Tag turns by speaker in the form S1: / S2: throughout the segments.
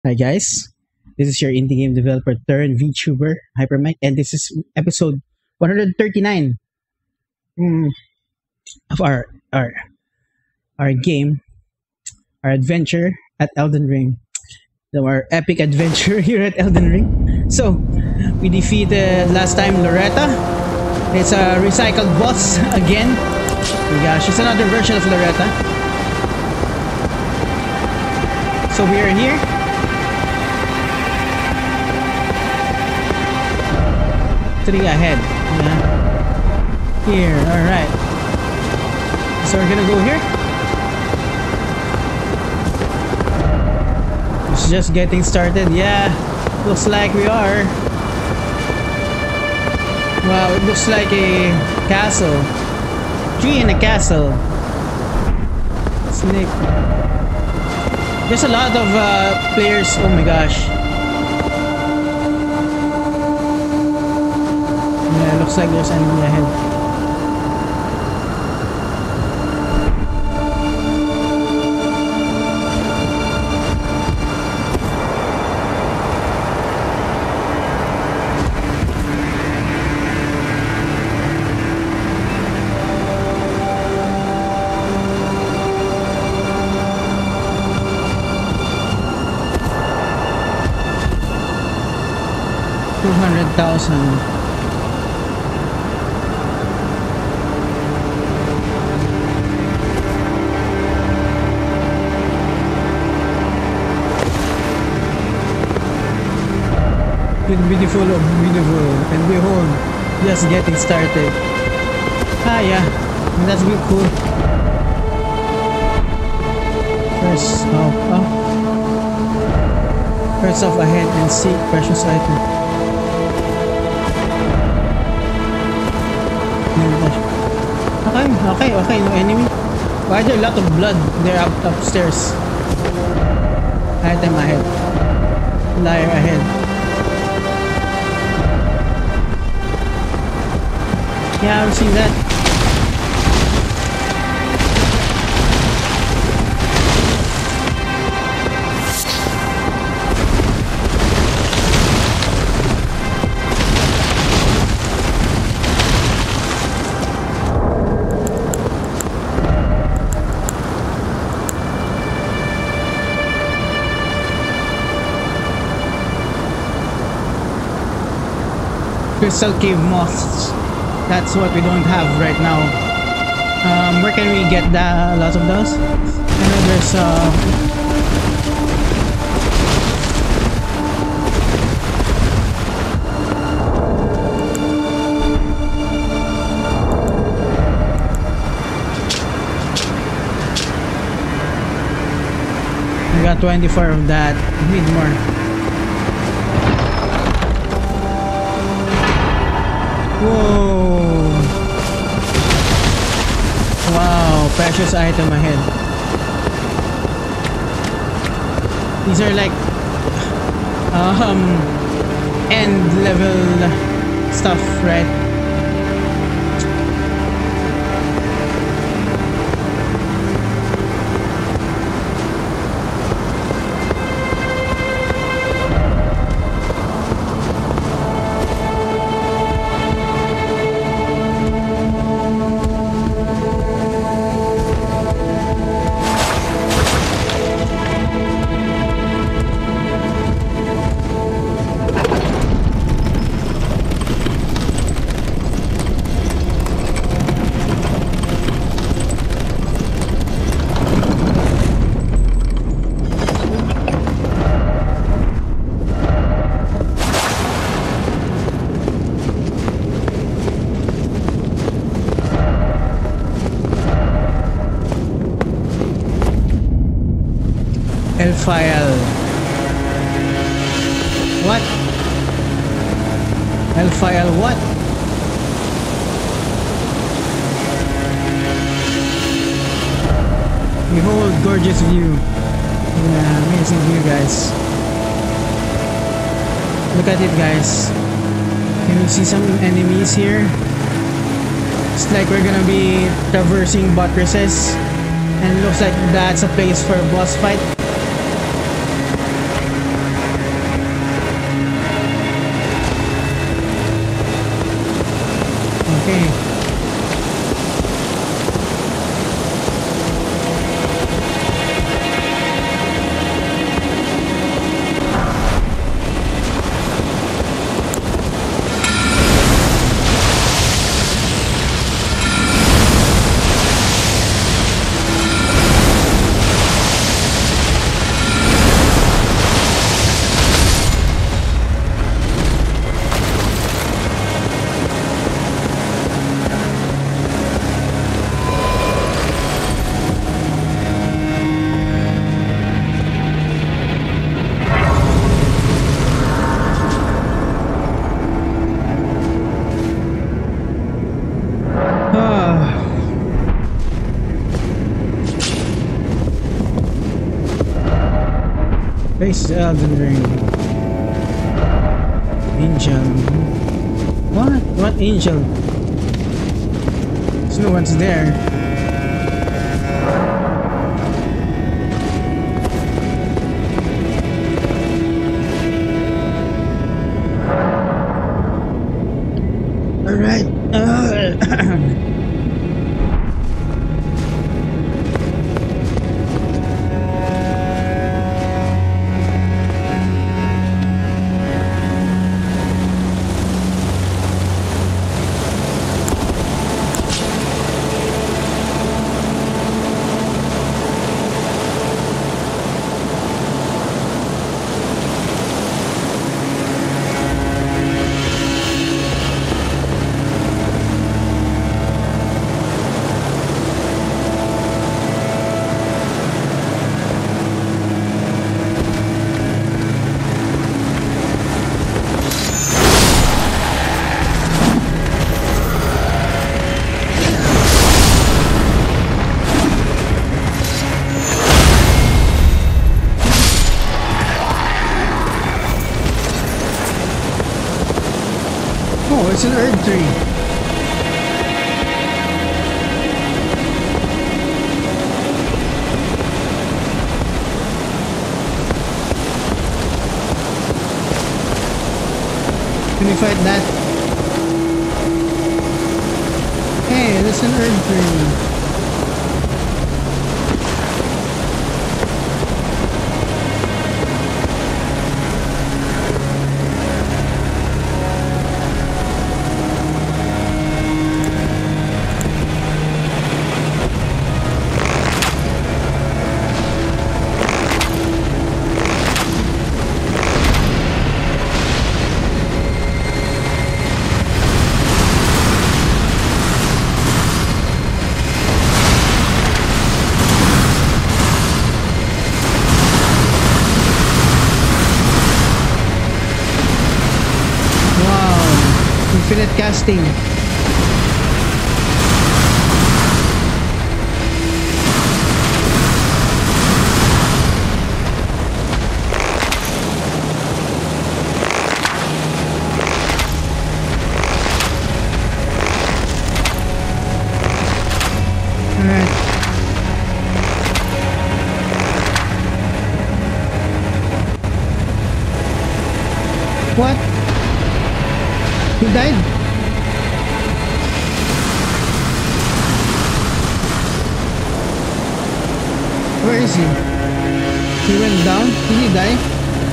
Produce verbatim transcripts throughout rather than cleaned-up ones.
S1: Hi guys, this is your indie game developer turned VTuber, Hypermike, and this is episode one hundred thirty-nine mm, of our, our our game, our adventure at Elden Ring. So our epic adventure here at Elden Ring. So, we defeated last time Loretta. It's a recycled boss again. Oh my gosh, it's another version of Loretta. So we are here. Three ahead. Yeah. Here, alright. So we're gonna go here. It's just getting started. Yeah, looks like we are. Wow, it looks like a castle. Tree in a castle. Snake. There's a lot of uh, players. Oh my gosh. Yeah, looks like there's enemy ahead. two hundred thousand. Beautiful, oh, beautiful, and behold, just getting started. Ah, yeah, that's really cool. First off, oh. First off ahead and seek precious item. Okay, okay, okay, no enemy. Why is there a lot of blood? They're up upstairs. Item ahead. Liar ahead. Yeah, I've seen that. Crystal cave moths. That's what we don't have right now. Um, where can we get that? A lot of those? I know there's uh I got twenty-four of that. I need more. Whoa! Wow, precious item ahead. These are like um end level stuff, right? Elphael. What? Elphael what? Behold, gorgeous view. Yeah, amazing view, guys. Look at it, guys. Can you see some enemies here? It's like we're gonna be traversing buttresses. And it looks like that's a place for a boss fight. is Elden Ring. Angel. What? What angel? There's no one's there. Alright. Uh, Oh, it's an herb tree. Can we fight that? Hey, there's an herb tree. Infinite casting. Alright. What? He died? Where is he? He went down? Did he die?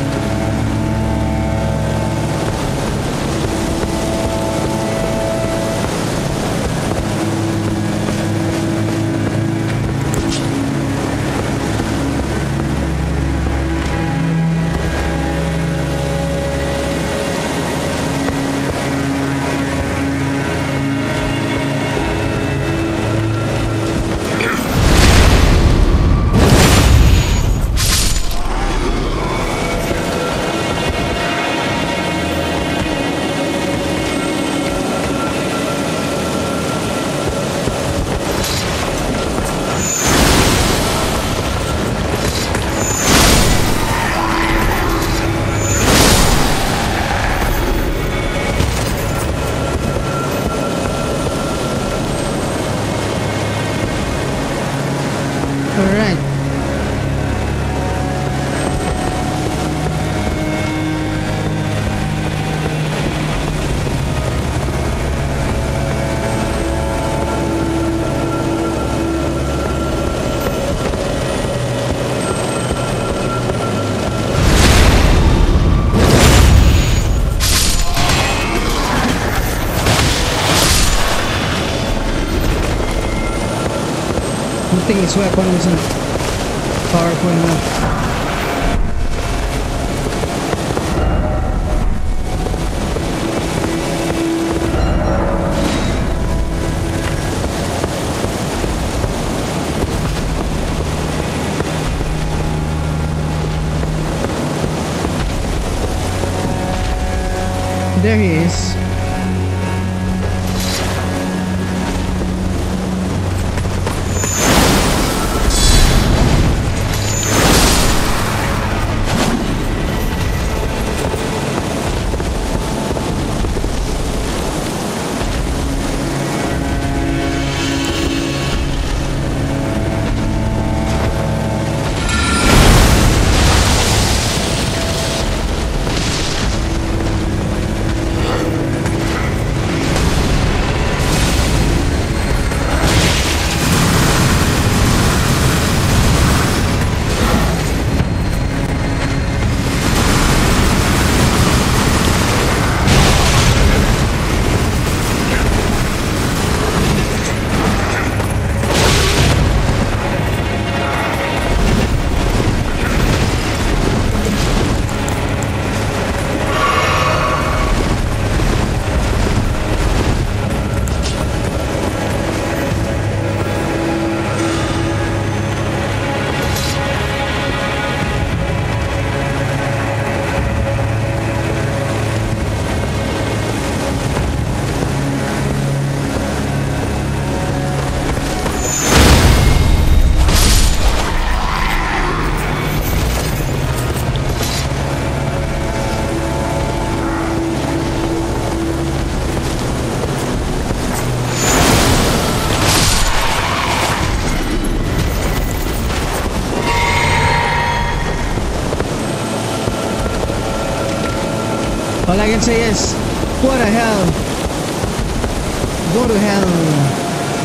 S1: Alright. I think his weapon wasn't powerful enough. There he is. All I can say is, what the hell? Go to hell.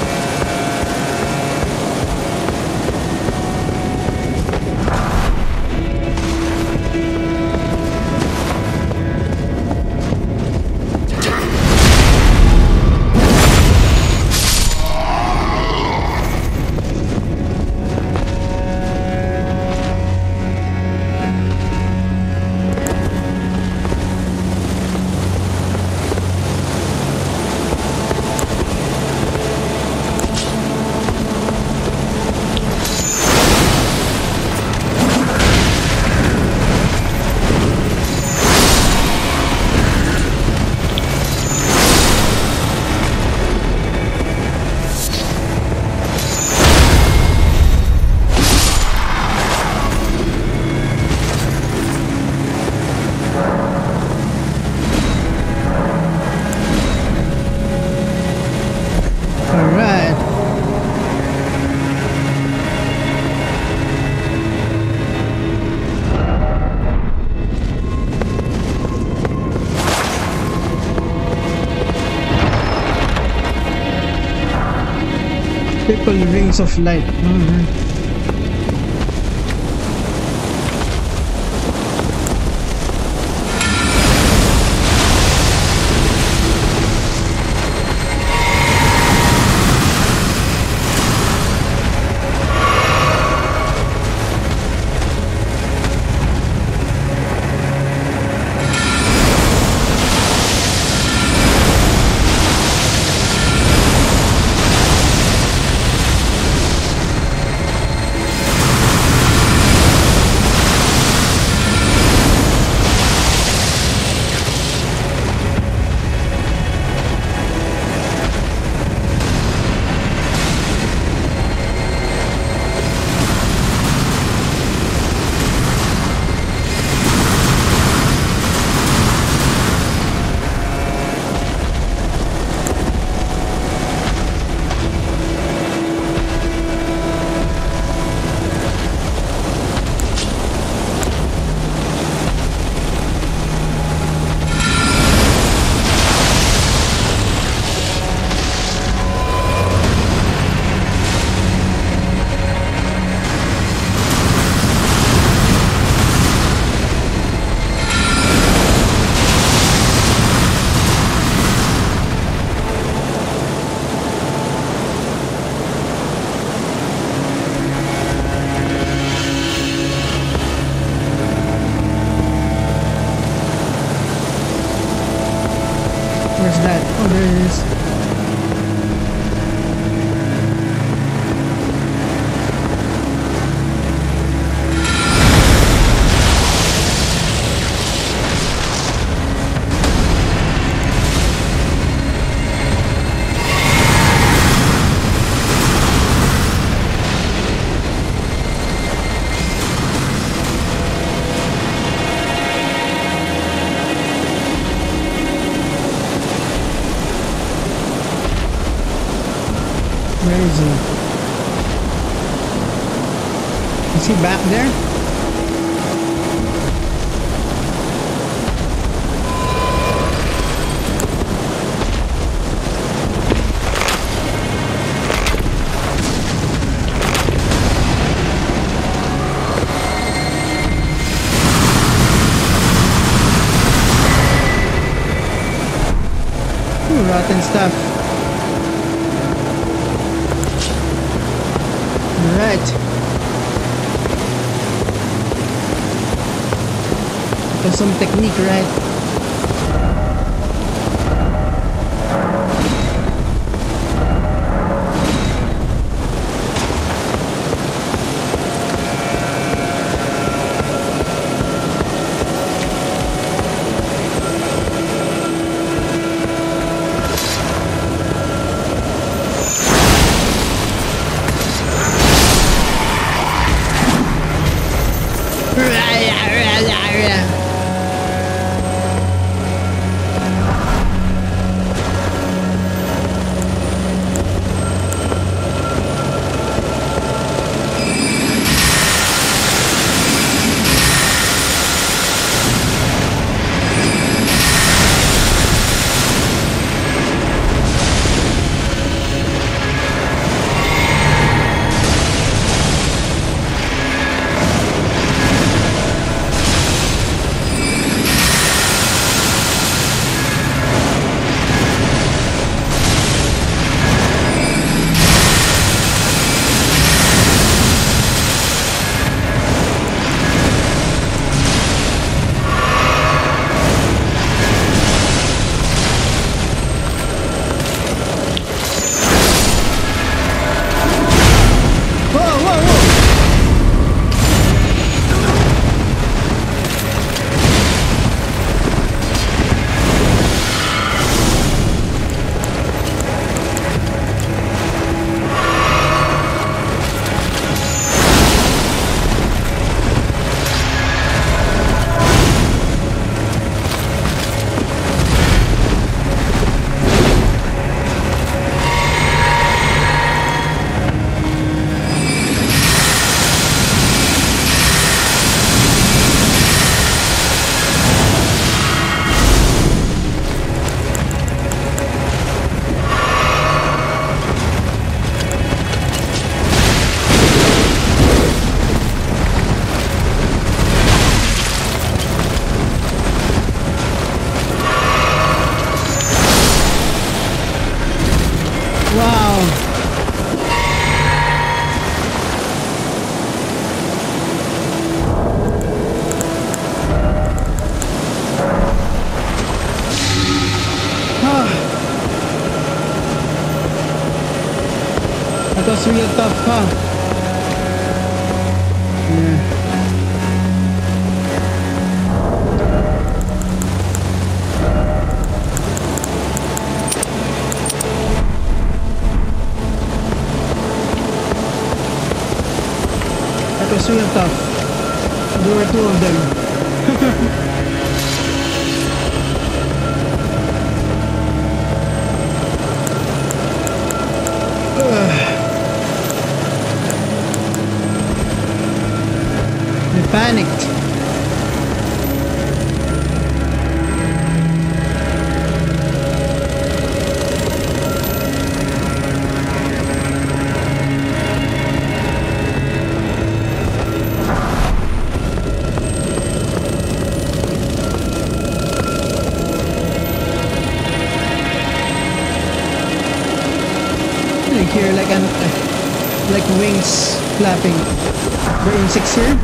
S1: Triple rings of light. Mm-hmm. Where's that? Oh, there it is. Where is he? Is he back there? Ooh, rotten stuff. Right. There's some technique, right? was real tough, huh? Yeah. That was real tough. There were two of them. They panicked. Like here, like an, like wings flapping. The insects here.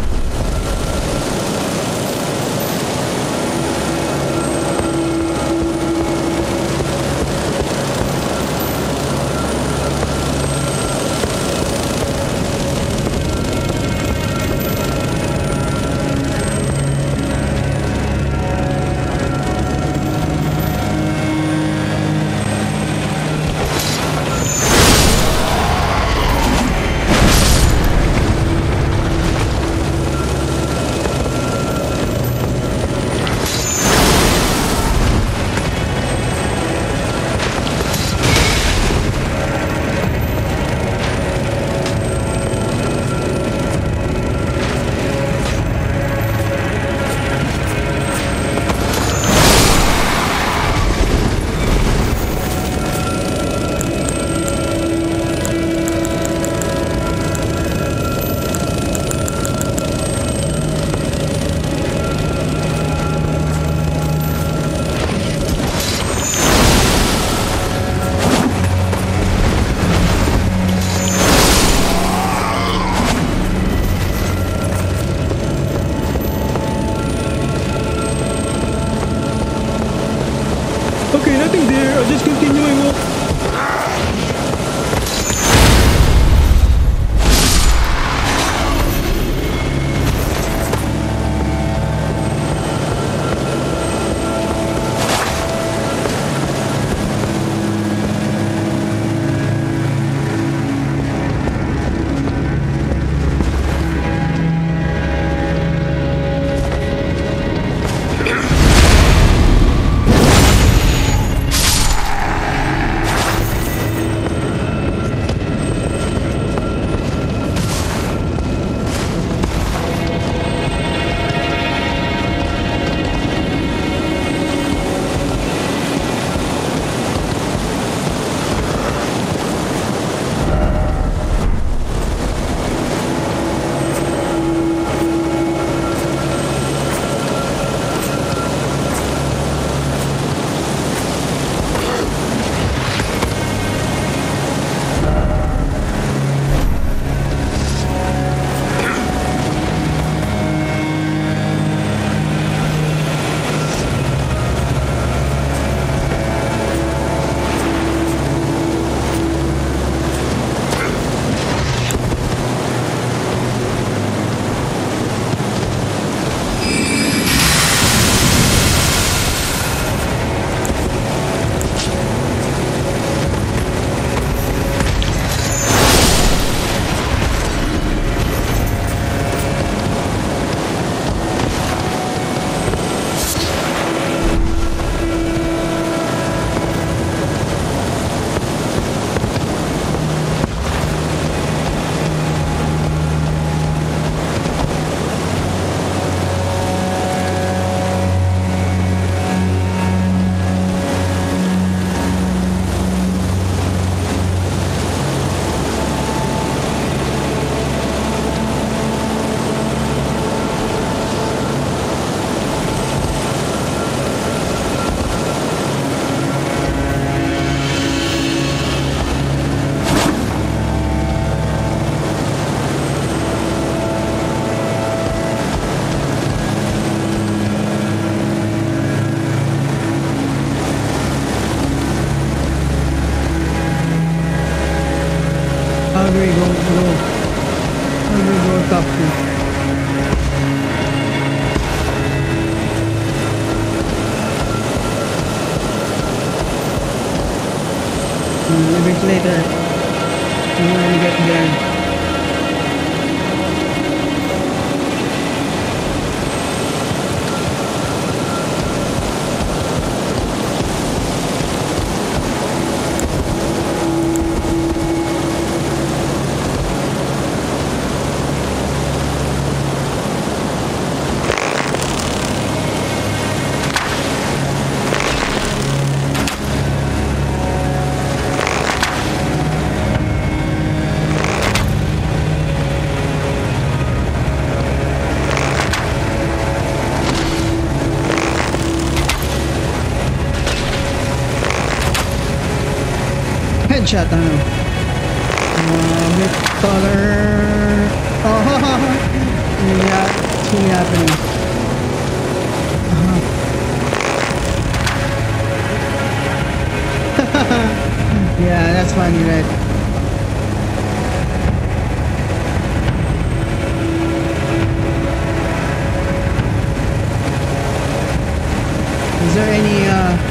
S1: Okay, nothing there. I'll just continuing walk. a bit later. When we get there. Headshot, ano? Uh, bit taller. Oh, yeah, it's really happening. Uh-huh. Yeah, that's funny, right? Is there any, uh...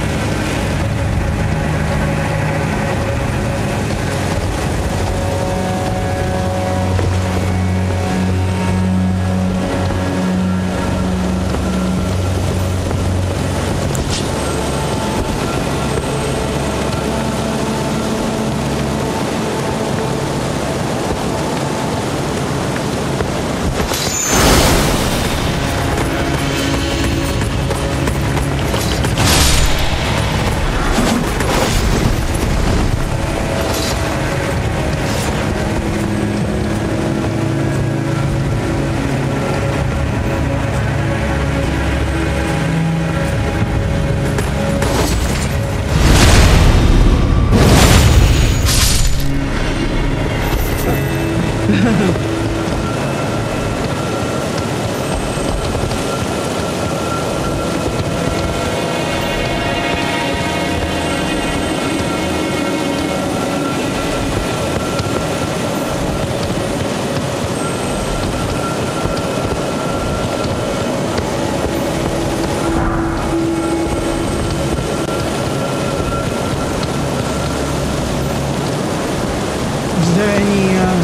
S1: Is there any, uh...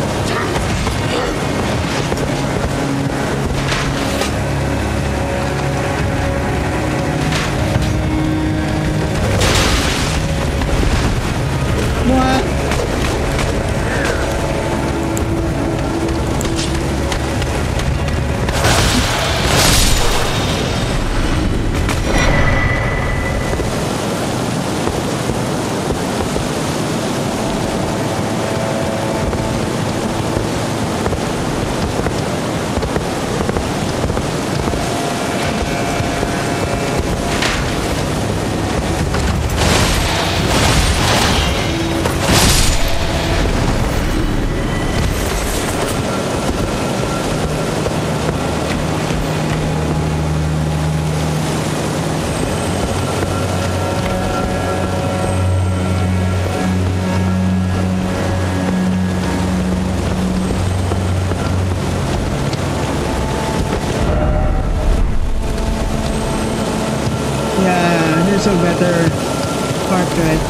S1: What? Yeah, there's a better part to it.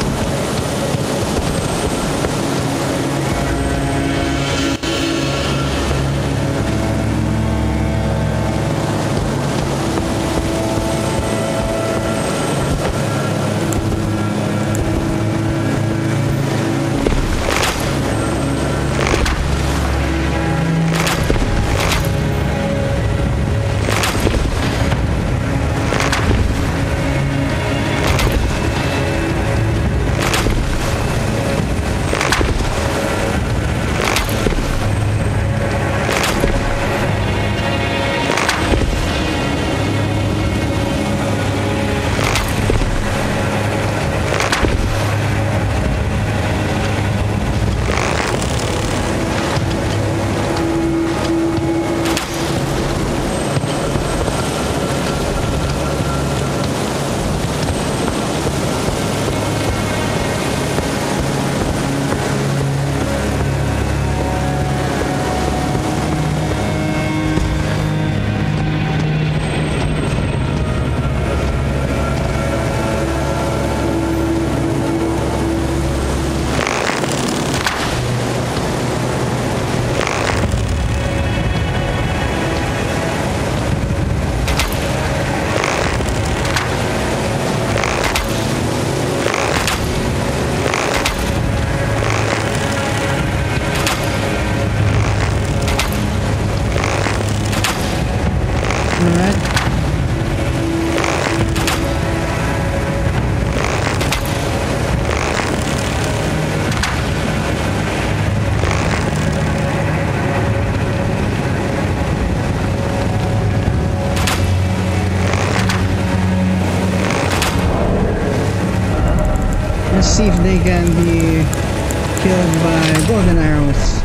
S1: Let's see if they can be killed by golden arrows.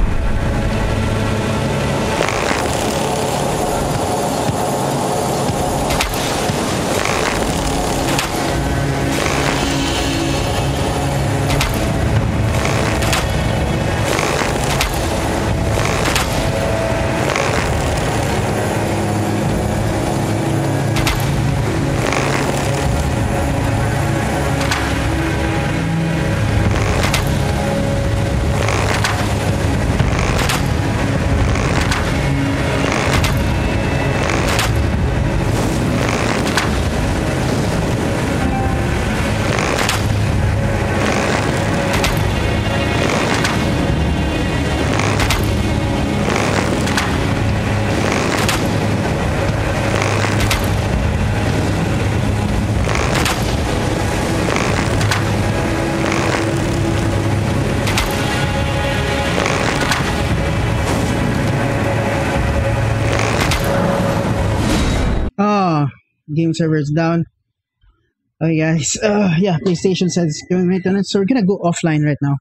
S1: Game servers down. Okay guys, uh, yeah, PlayStation says it's doing maintenance, so we're gonna go offline right now.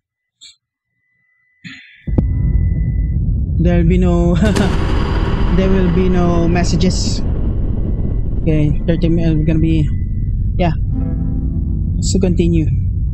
S1: There'll be no there will be no messages. Okay, thirty minutes, we're gonna be, yeah, so continue.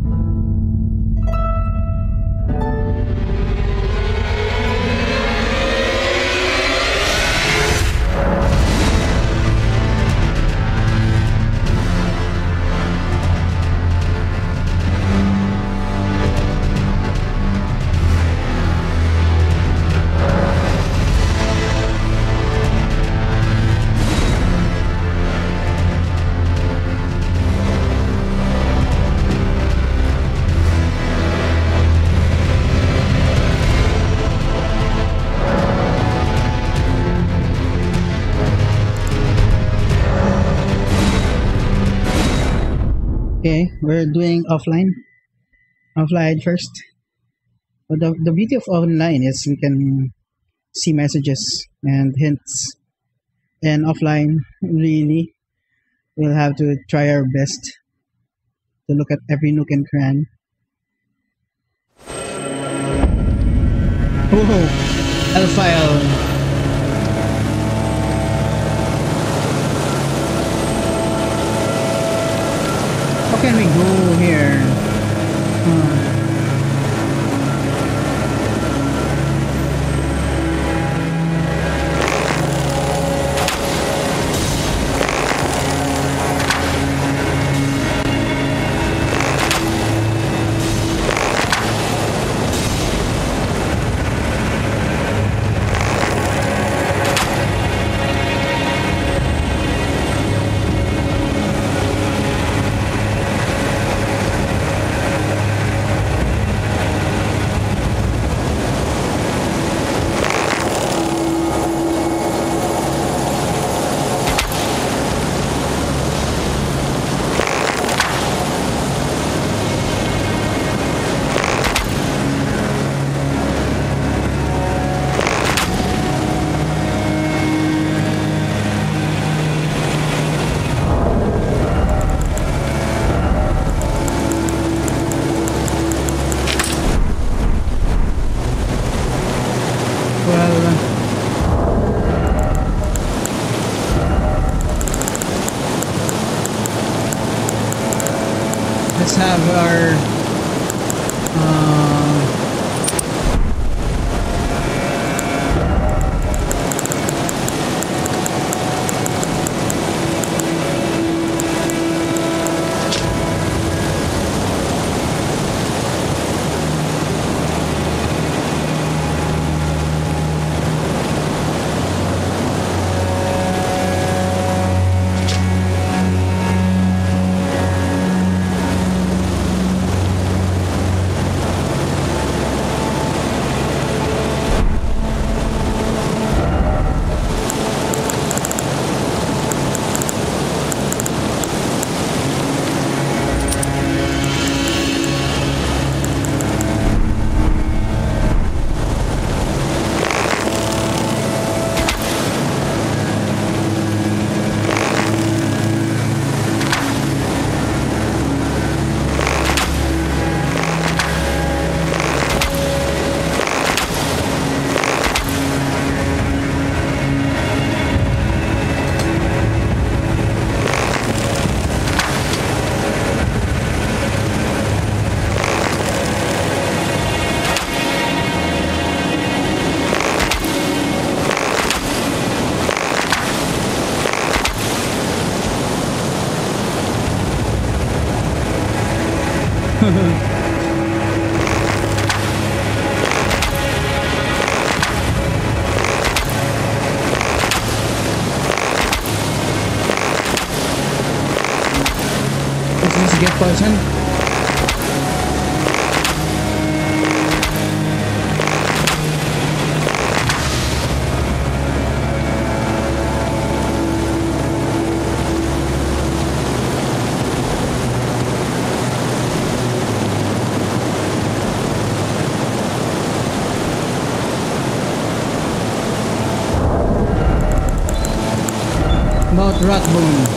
S1: Okay, we're doing offline. Offline first. But the, the beauty of online is we can see messages and hints. And offline, really, we'll have to try our best to look at every nook and cranny. Oh, Elphael. How can we go here? Hmm. Let's have our uh, Let's just get person. About Ratbone.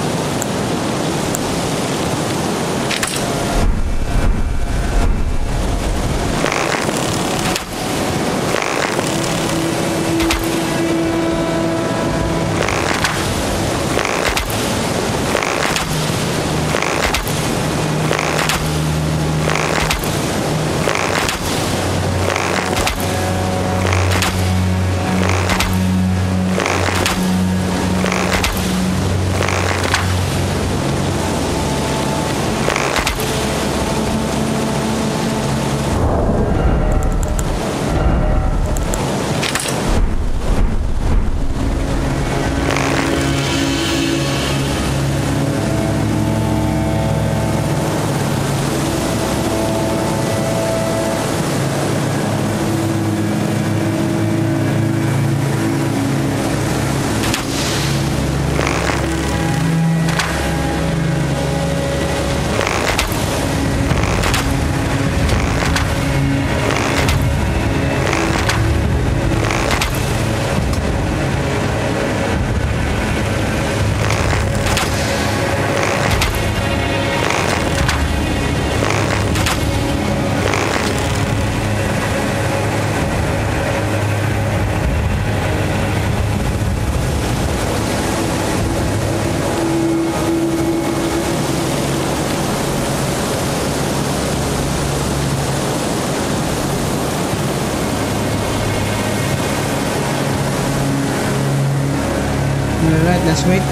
S1: Alright, let's wait.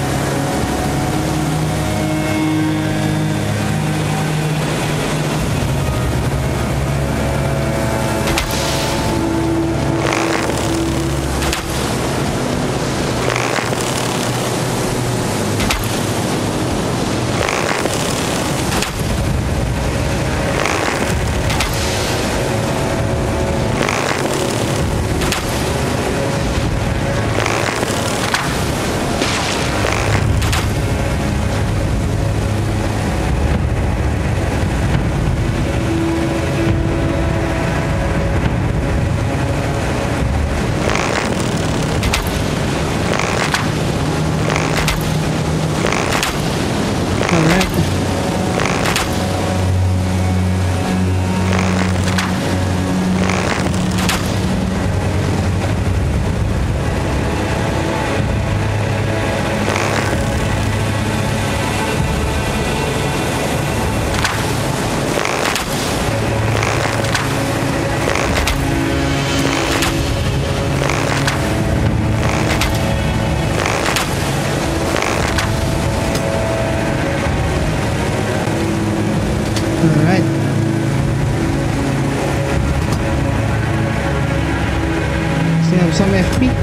S1: Alright. Still have some F P.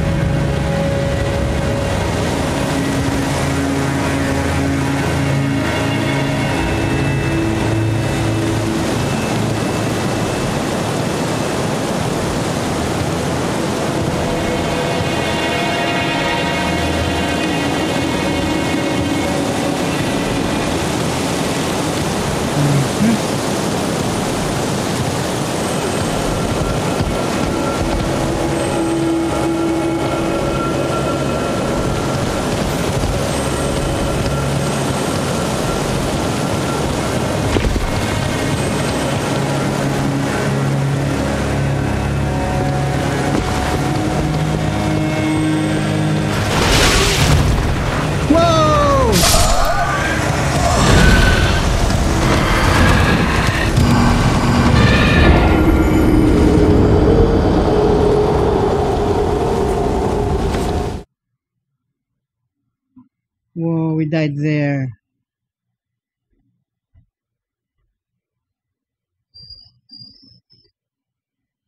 S1: Whoa, we died there.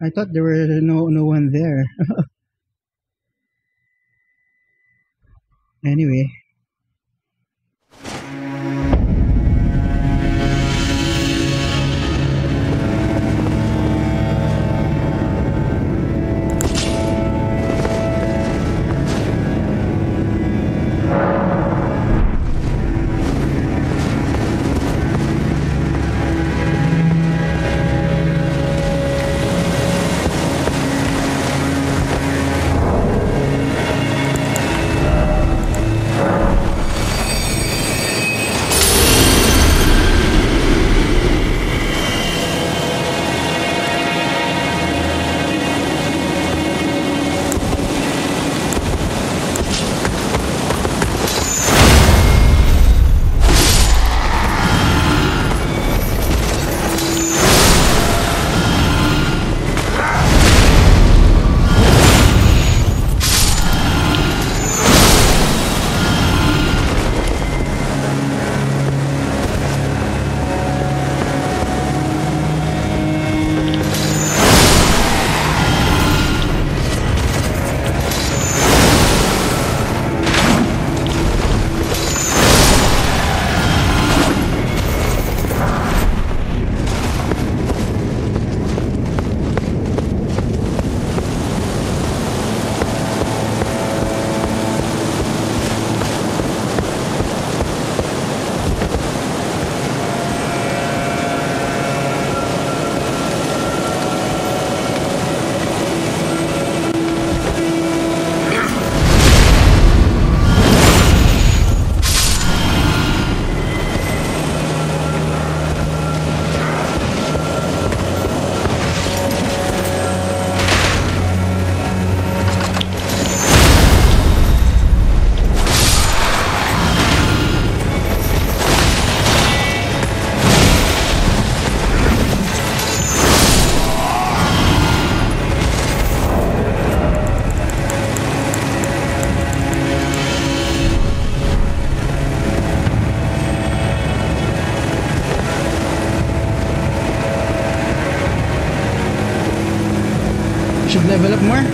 S1: I thought there were no no one there. Anyway. Should level up more.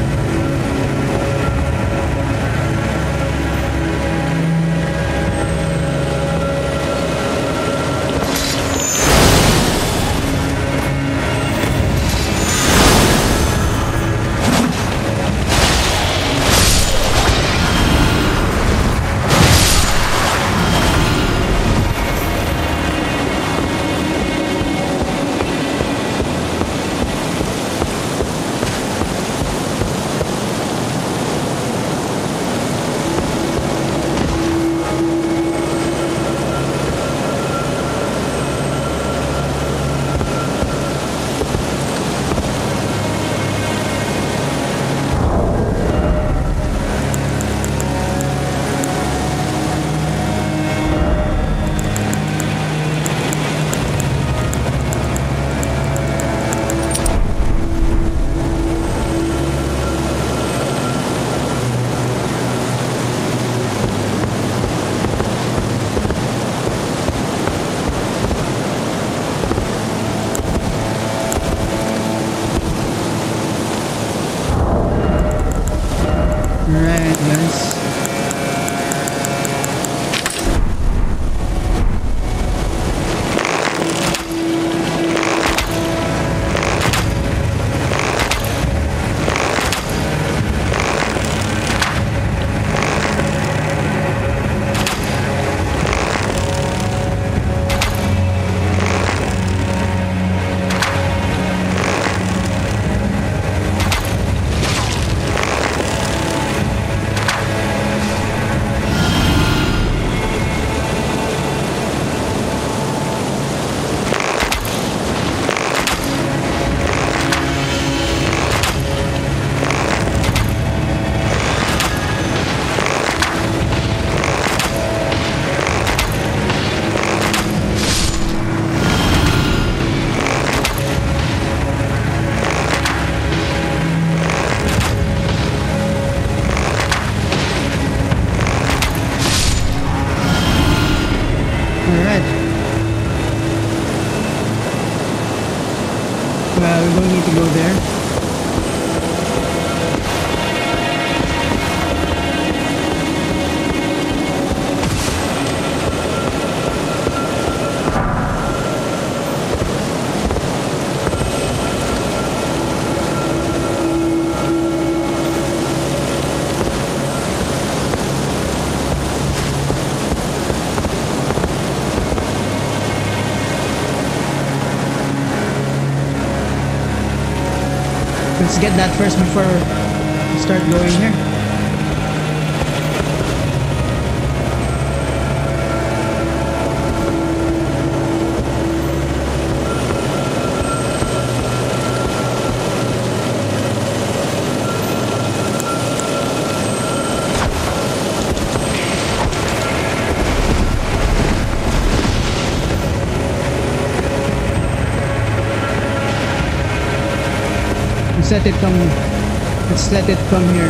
S1: Alright, guys. Well, we don't need to go there. Let's get that first before we start going here. Let's let it come. Let's let it come here.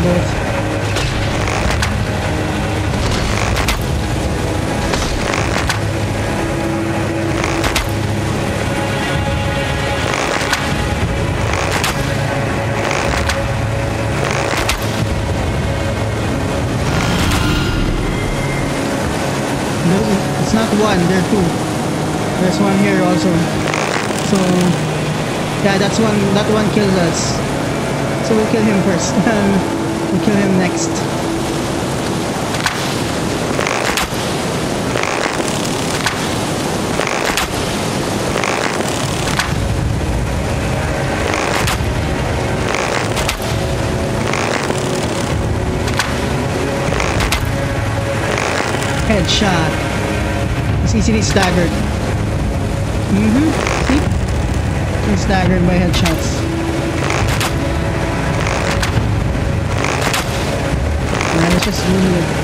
S1: them both. It's not one, there are two. There's one here also. So yeah, that's one. That one kills us. So we'll kill him first. We'll kill him next. Headshot. He's easily staggered. Mm-hmm. See? He's staggered by headshots. And it's just really good.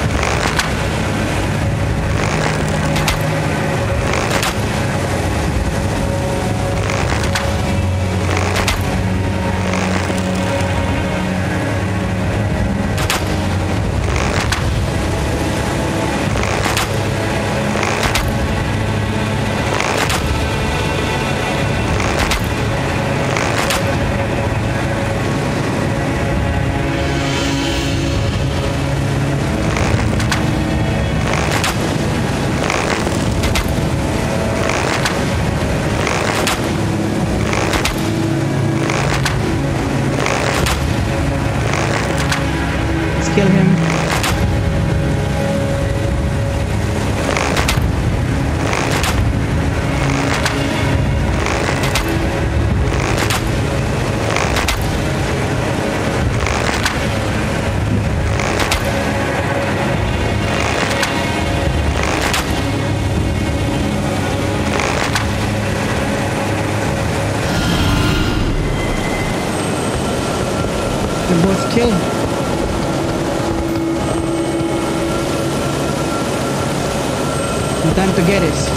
S1: Kill him. They're both killed. Time to get it.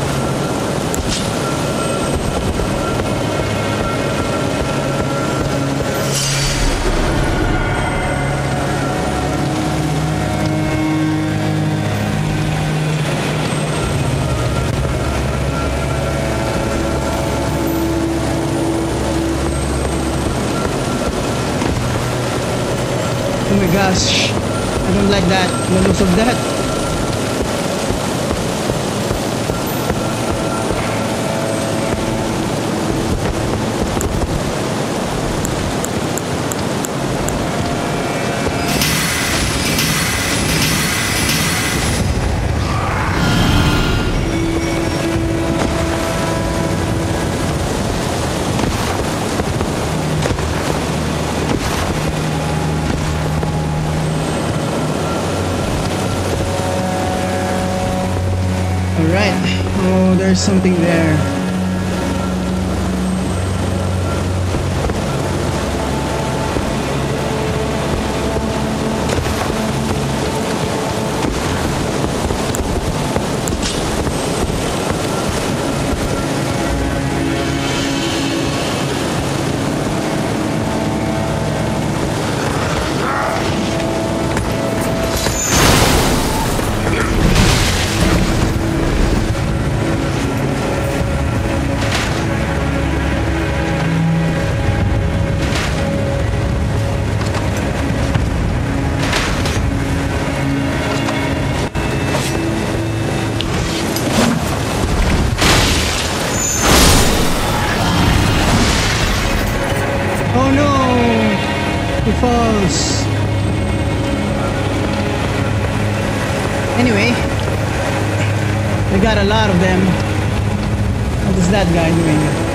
S1: Oh my gosh, I don't like that. The loss of that. Alright, oh, there's something there. Oh no! He falls. Anyway, we got a lot of them. What is that guy doing?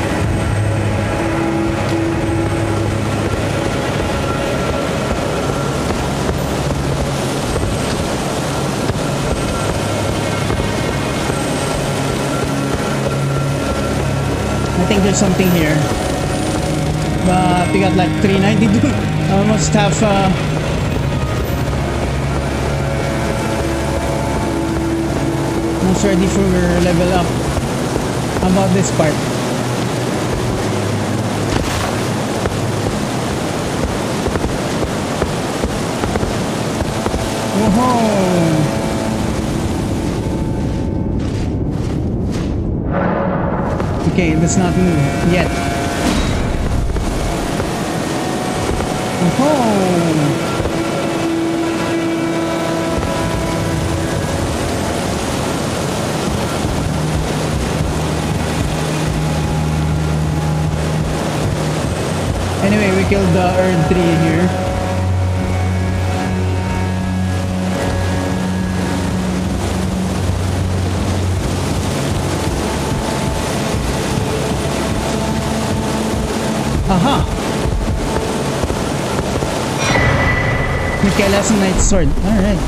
S1: I think there's something here. But we got like three ninety-two. Almost half uh almost ready for level up. How about this part? Whoa! Okay, let's not move yet. Whoa! Anyway, we killed the Earth tree here. Aha! Michaela's Knight Sword. Alright.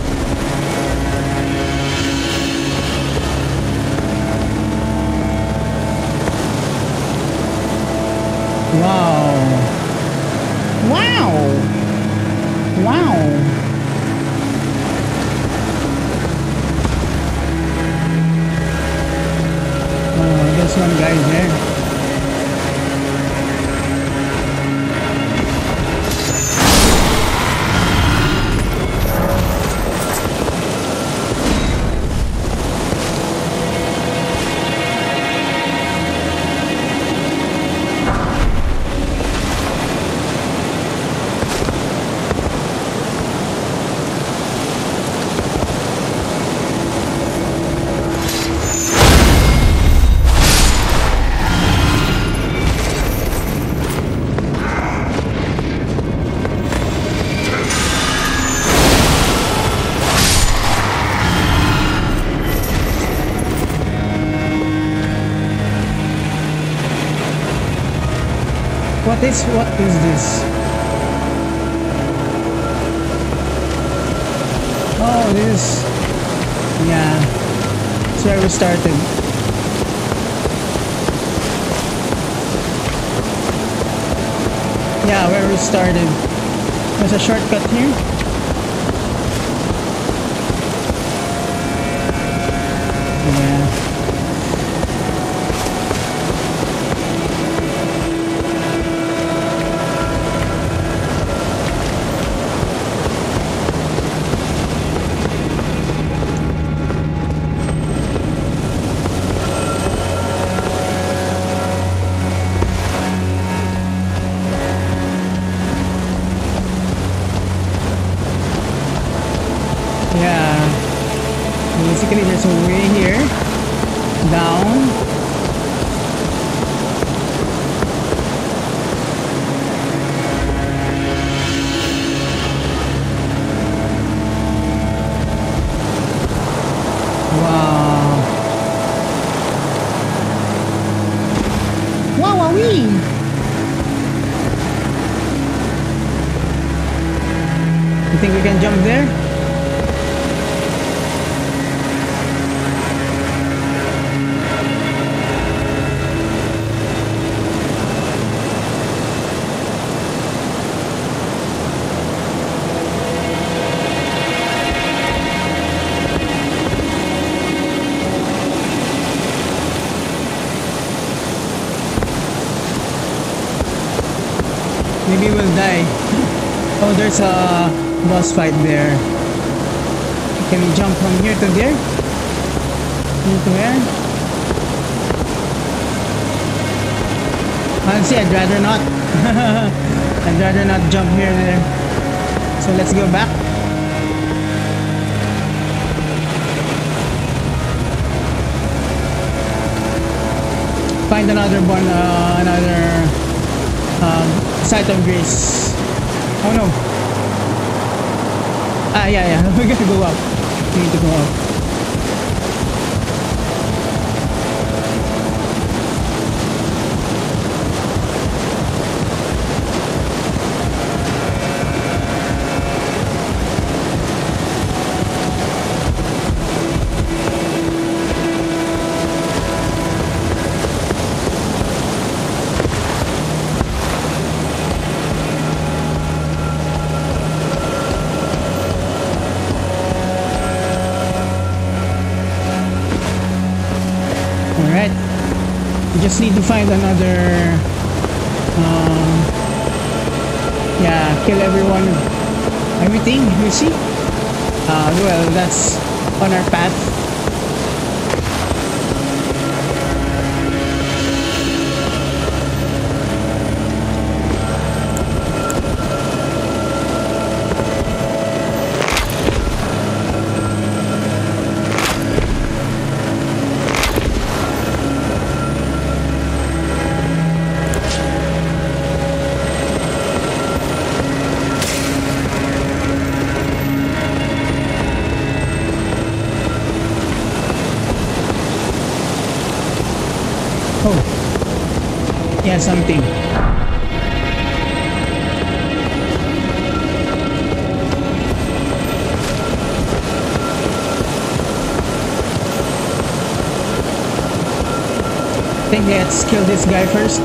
S1: Wow. Wow! Wow! Oh, there's one guy there. What is what is this? Oh, this. Yeah, that's where we started. Yeah, where we started. There's a shortcut here. Yeah. Basically, there's a way here, down. Wow. Wow, wowee. You think we can jump there? Maybe we'll die. Oh, there's a boss fight there. Can we jump from here to there? Here to where? Honestly, I'd rather not. I'd rather not jump here and there. So let's go back. Find another one, uh, another um, site of grace. Oh no. Ah, yeah, yeah. We gotta go up. We need to go up. Just need to find another um, yeah, kill everyone, everything you see. Uh, well, that's on our path. Oh, yeah, something. I think let's kill this guy first.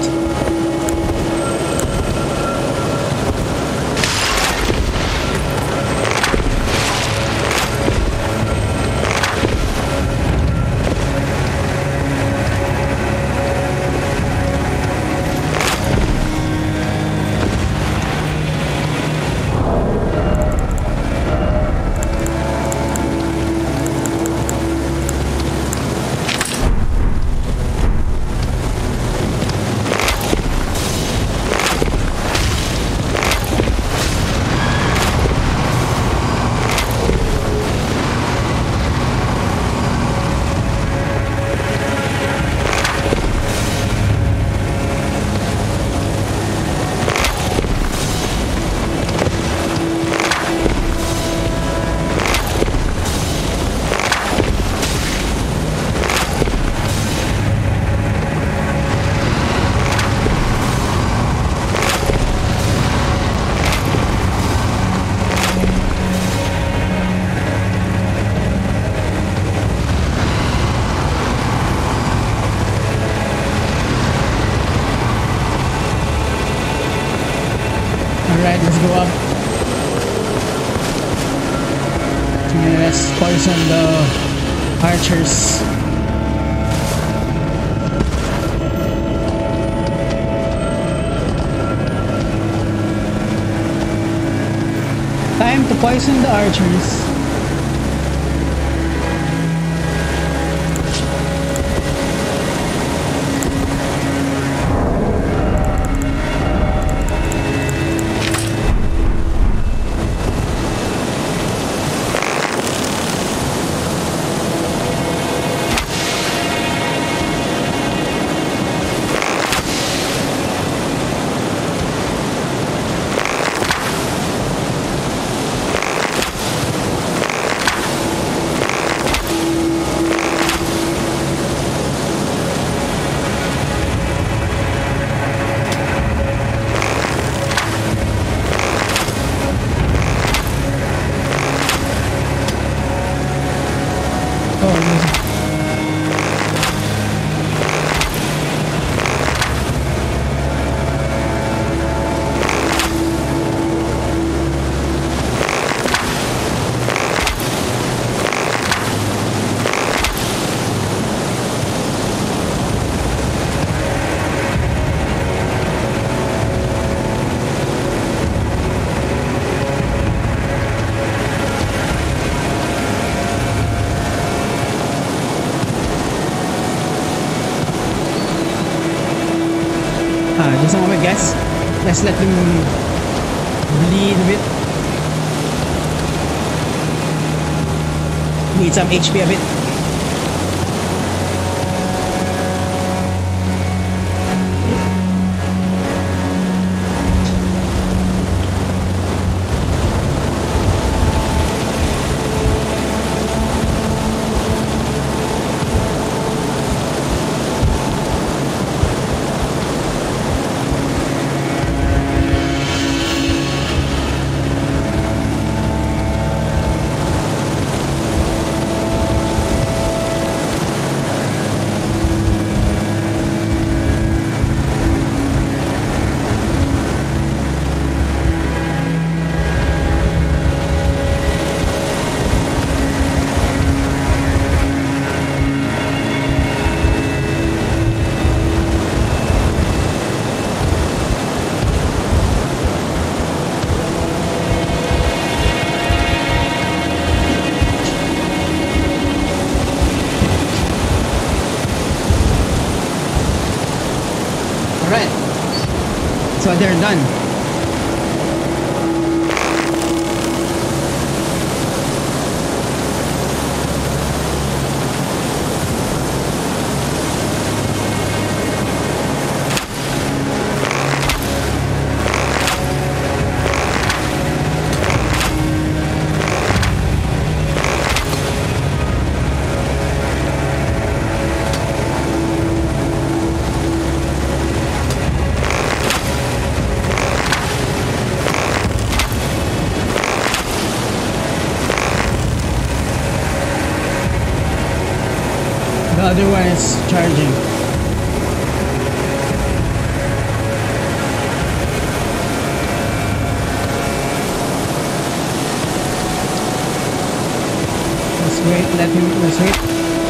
S1: Alright, let's go up. And let's poison the archers. Time to poison the archers. Ah, just a moment, guys. Let's let them bleed a bit. Need some H P a bit. so they're done. The other one is charging. Let's wait, let him, let's wait.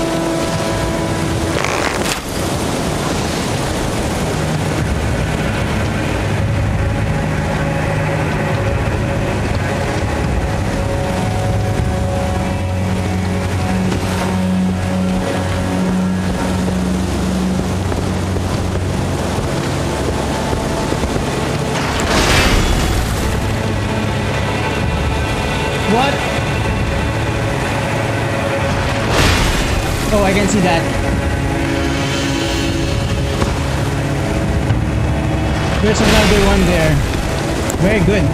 S1: What? Oh, I can see that. There's another one there. Very good.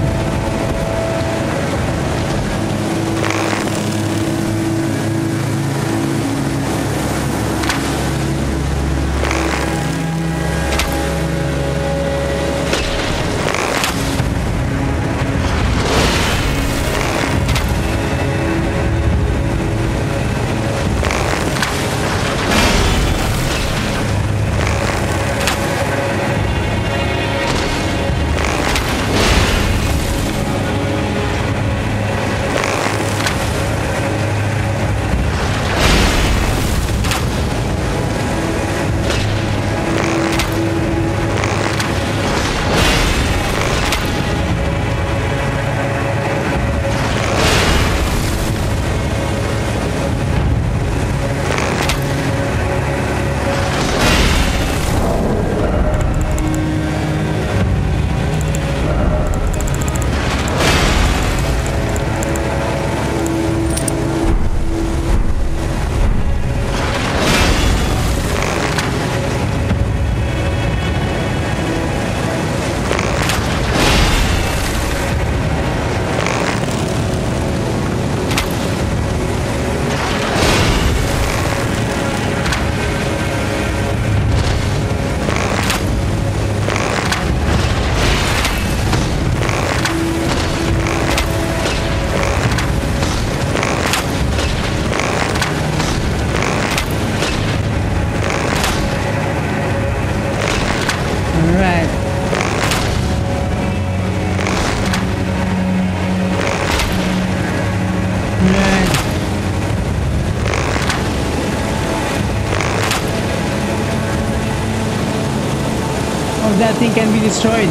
S1: That thing can be destroyed.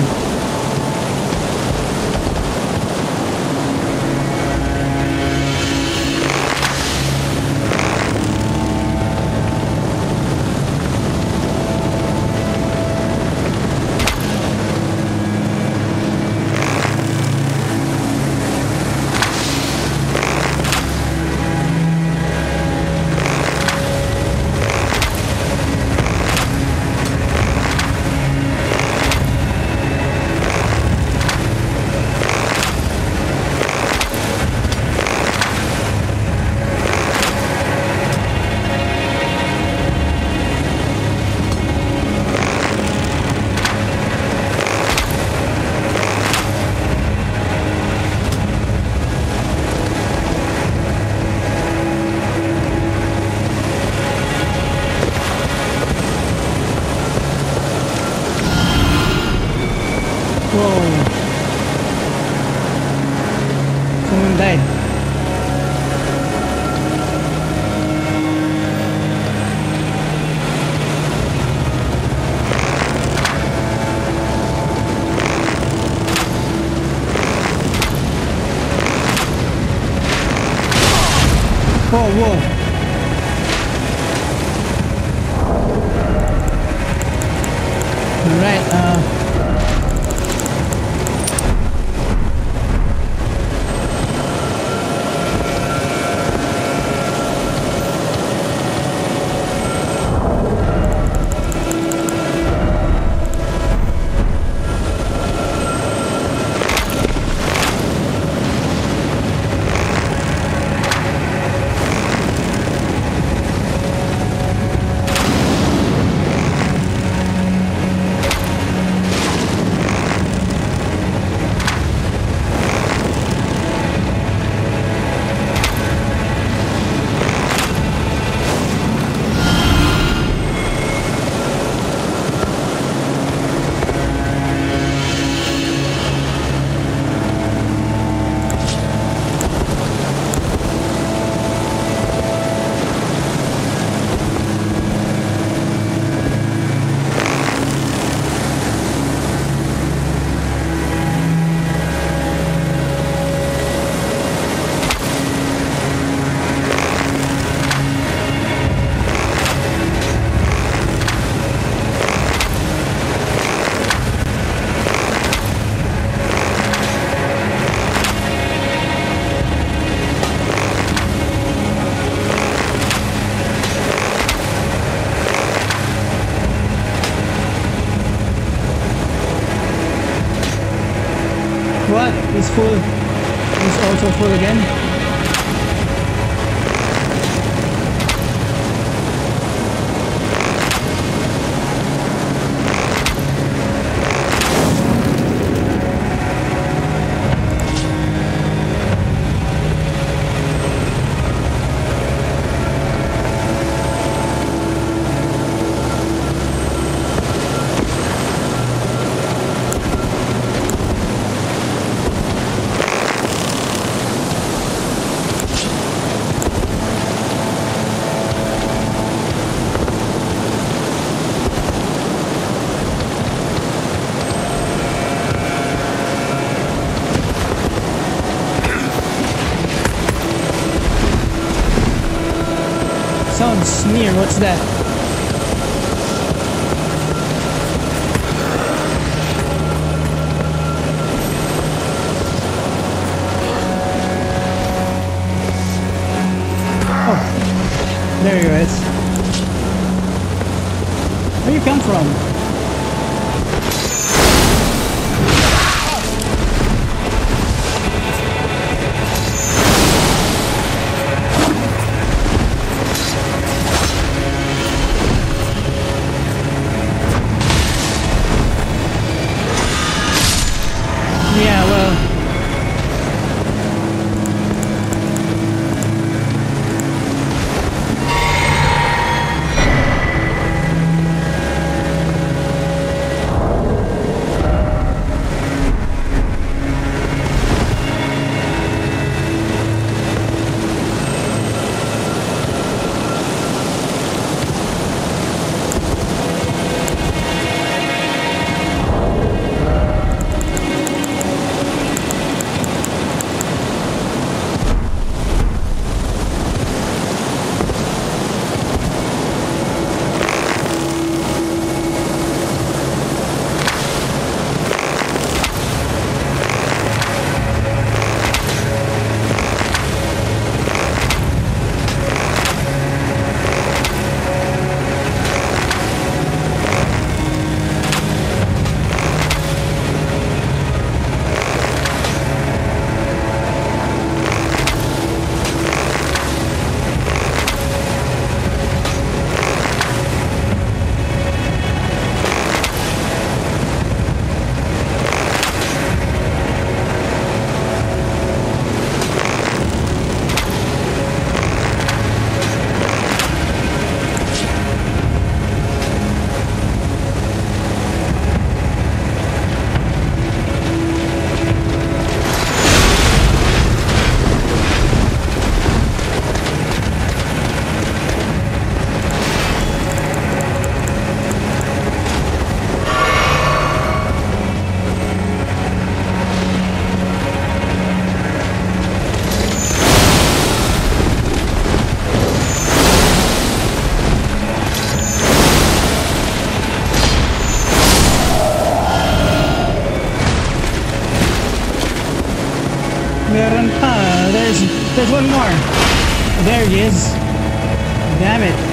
S1: Someone died. Whoa, whoa. Alright, uh... full. He's also full again. Sounds near. What's that? Oh, there he is. Where you come from? Yeah, well... Meron pa. There's, there's one more. There he is. Damn it.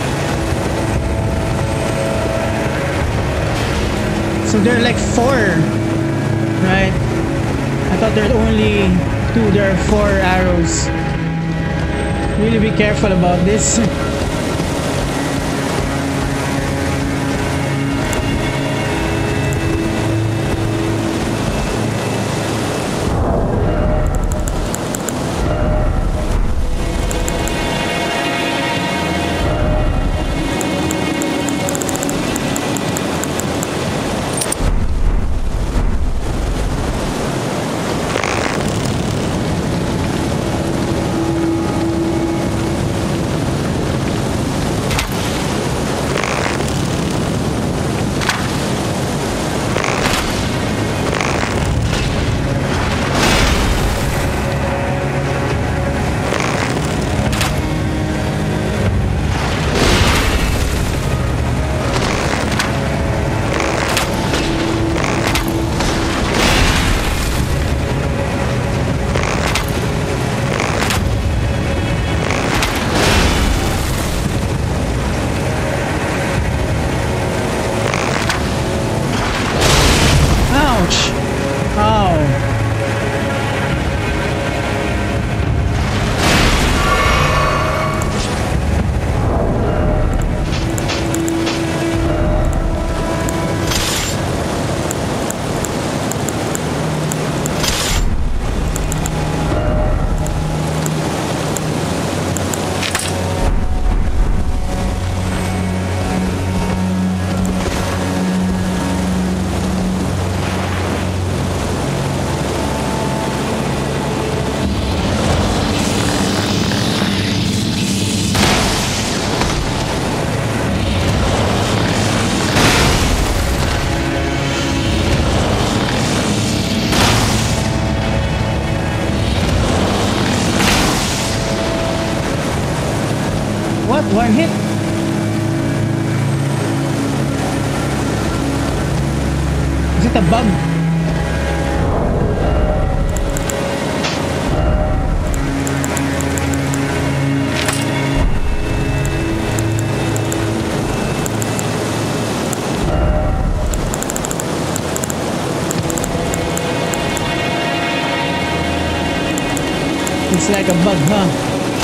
S1: So there are like four. Right? I thought there were only two. There are four arrows. Really be careful about this. one hit. Is it a bug? It's like a bug, huh?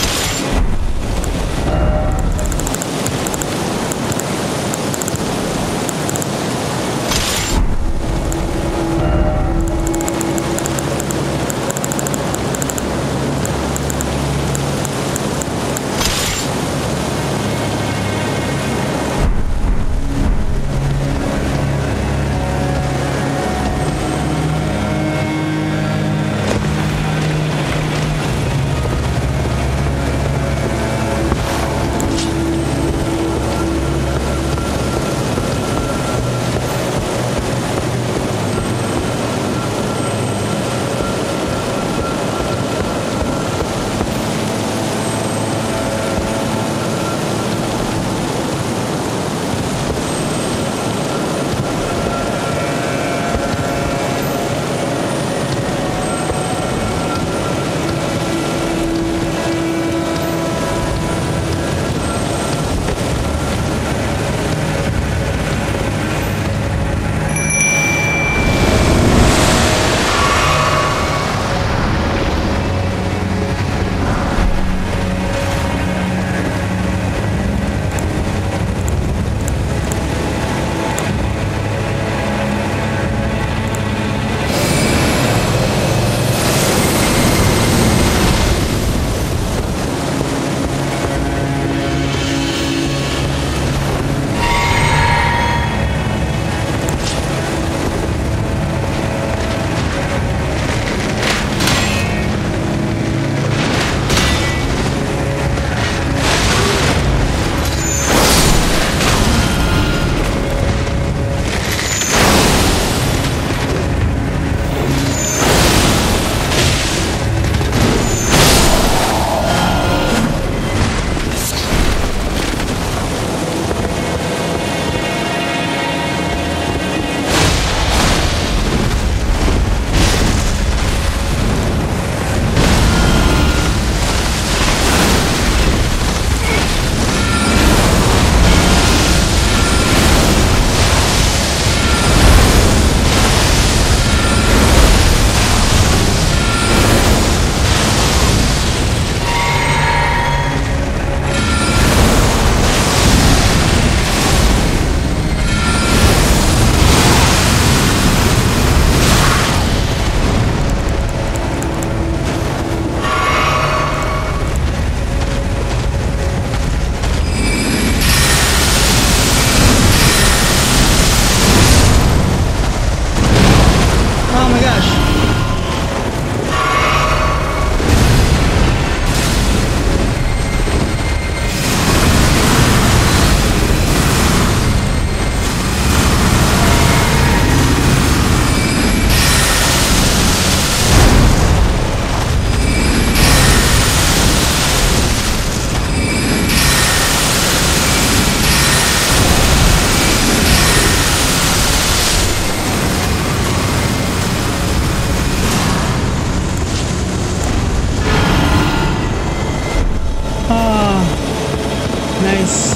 S1: Nice.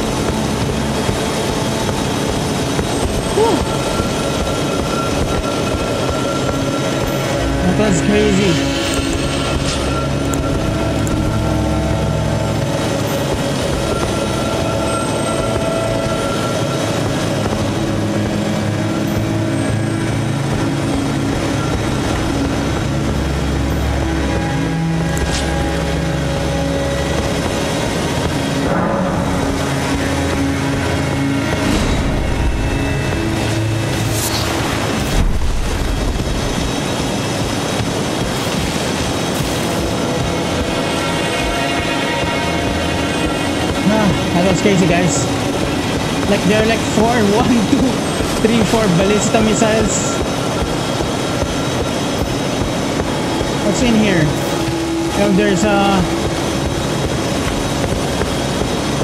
S1: Whew. That was crazy. That's crazy, guys. Like there are like four, one, two, three, four ballista missiles. What's in here? Oh, there's a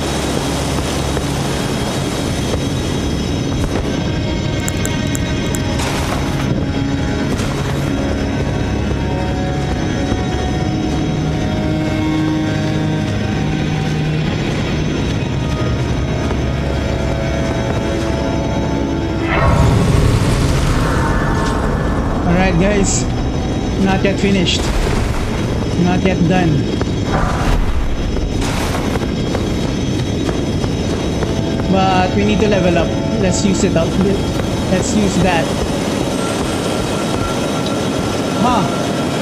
S1: guys. Not yet finished. Not yet done. But we need to level up. Let's use it up. Let's use that. Huh.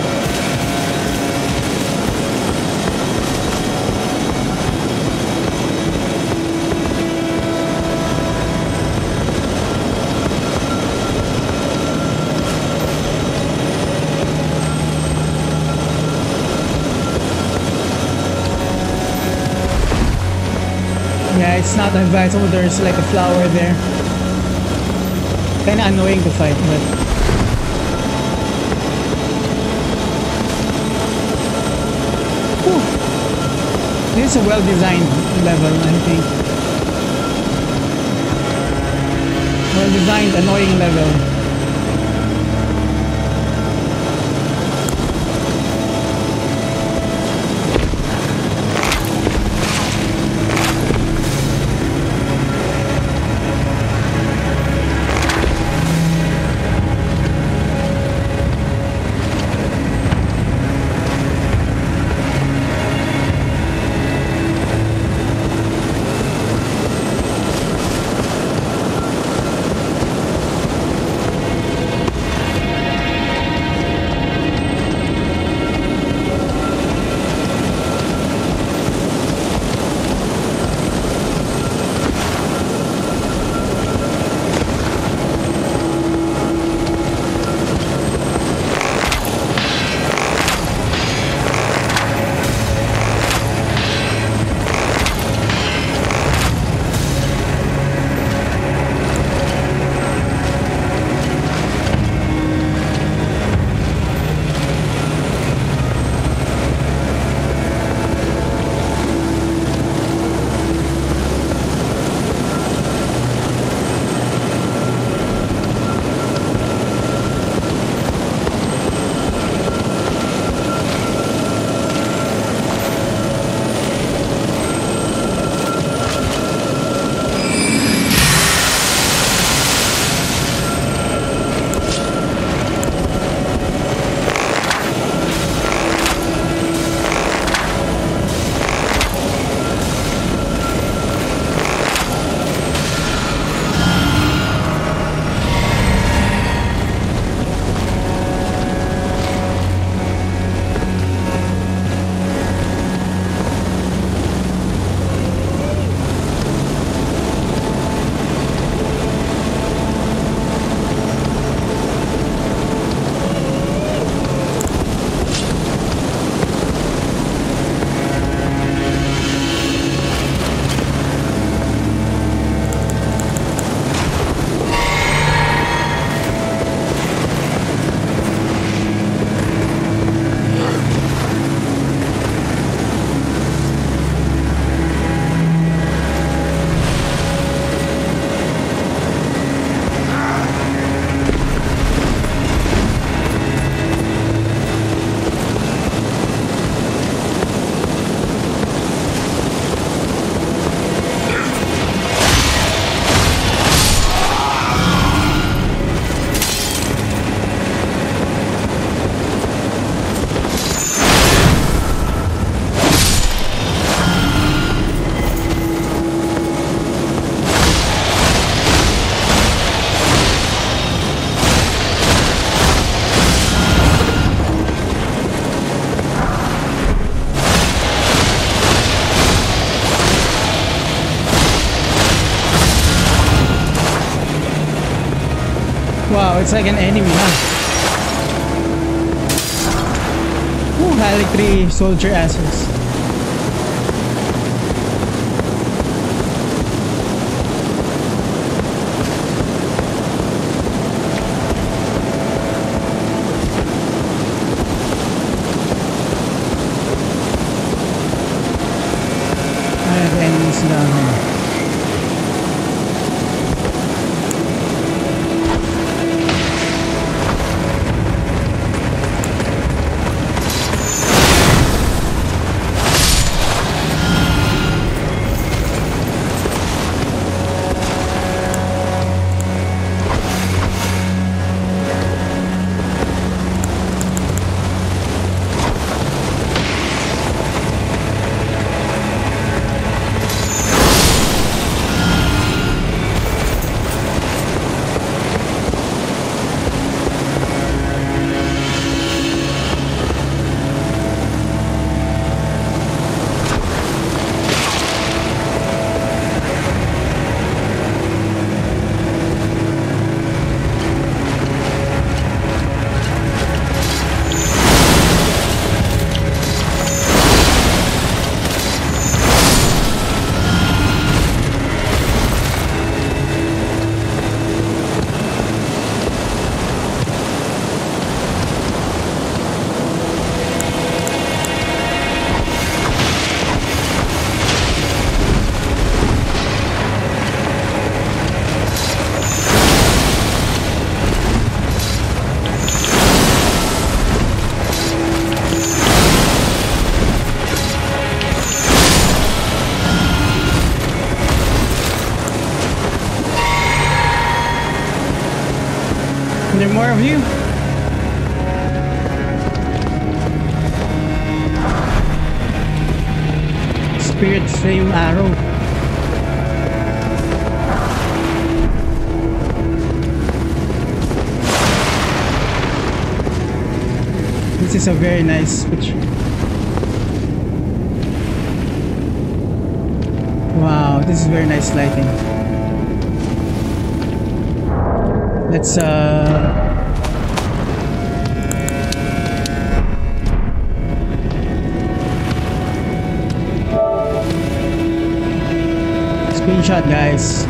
S2: Yeah, it's not advisable. There's like a flower there. Kinda annoying to fight, but whew. This is a well-designed level, I think. Well-designed, annoying level. Wow, it's like an enemy, huh? Ooh, Haligtree soldier asses. I have enemies down here. there more of you? Spirit flame arrow. This is a very nice picture. Wow, this is very nice lighting. Let's uh screenshot, guys.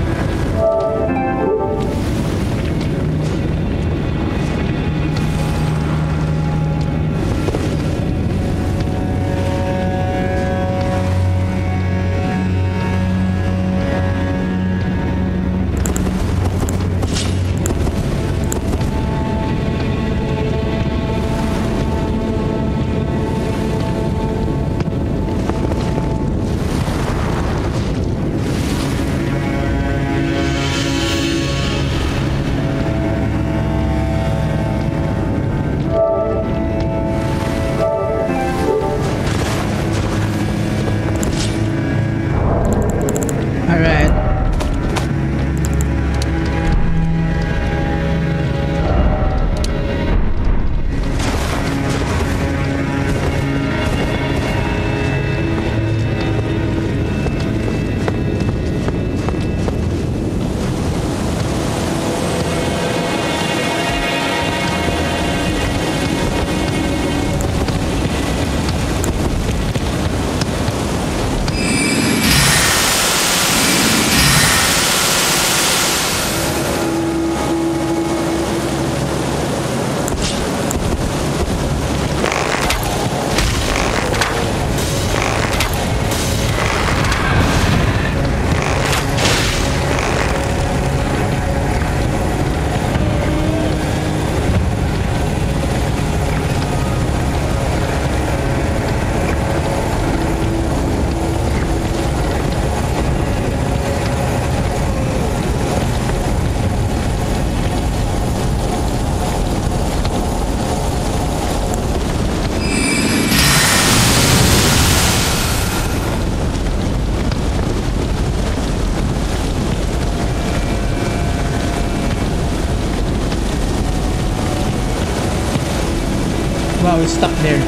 S2: Wow, it's stuck there.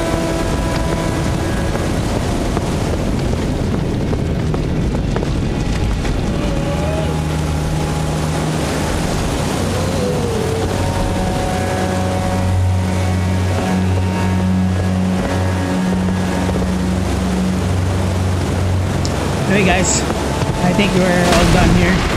S2: Anyway guys, I think we're all done here.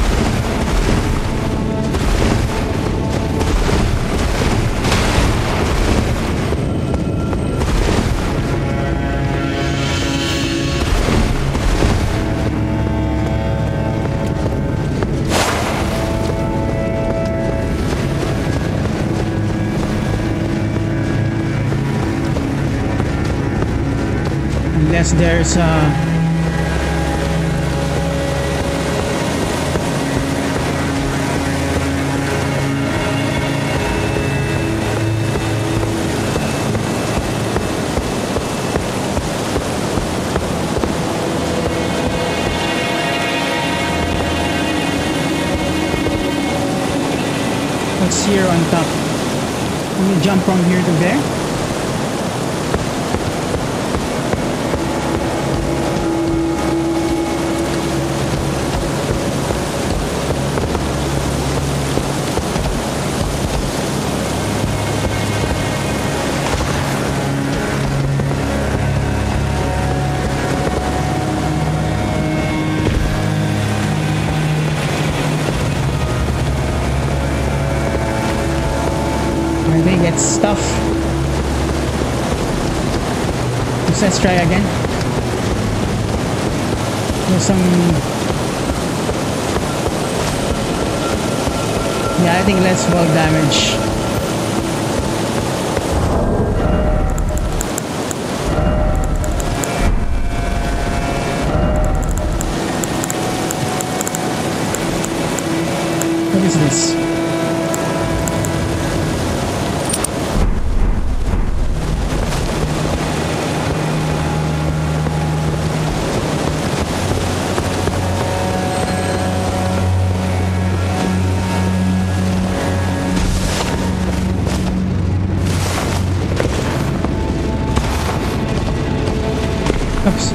S2: Unless there's uh what's here on top? Can you jump from here to there? I think it's stuff. Let's try again. There's some. Yeah, I think less fall damage. What is this?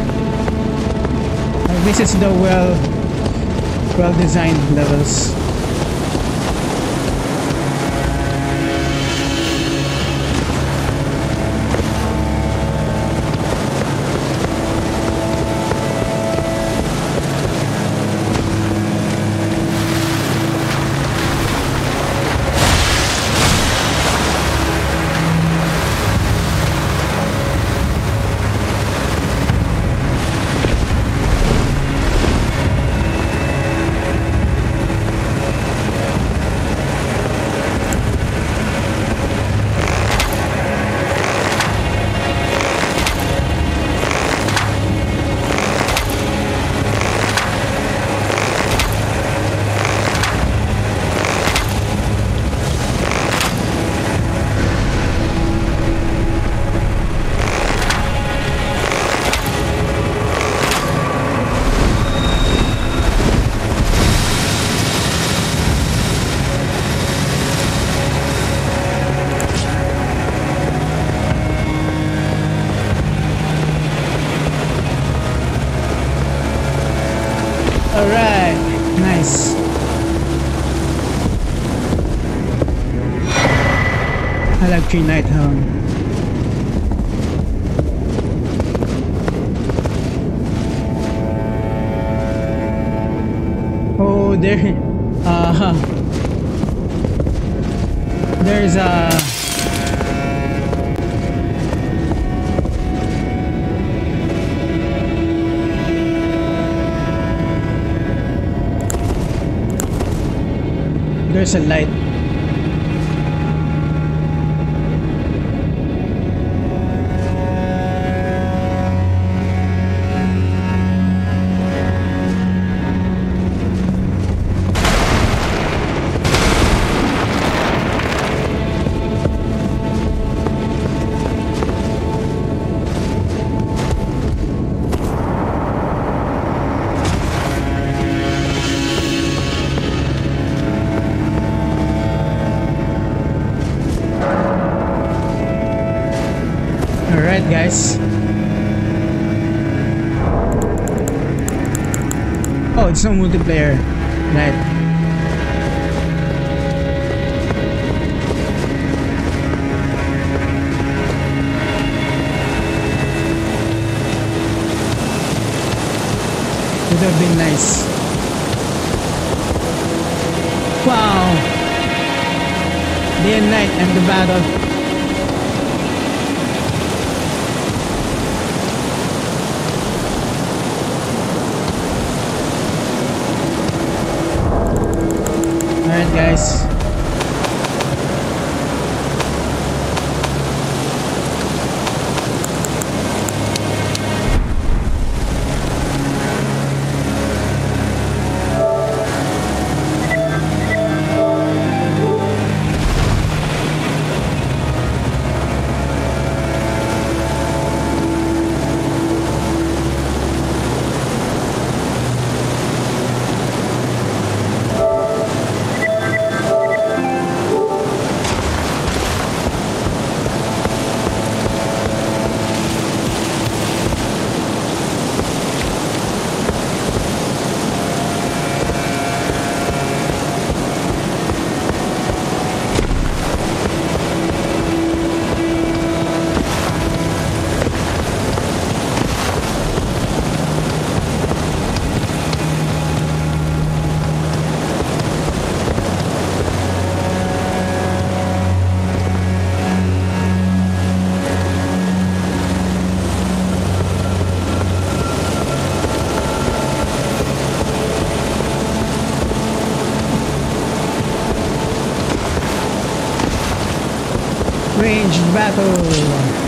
S2: Uh, this is the well well designed levels. Alright, nice. Haligtree Night Home. Oh, there. Uh, there's a. There's a light. Alright guys. Oh, it's no multiplayer. Right. Would have been nice. Wow. Day and night and the battle. Alright guys. Ranged battle.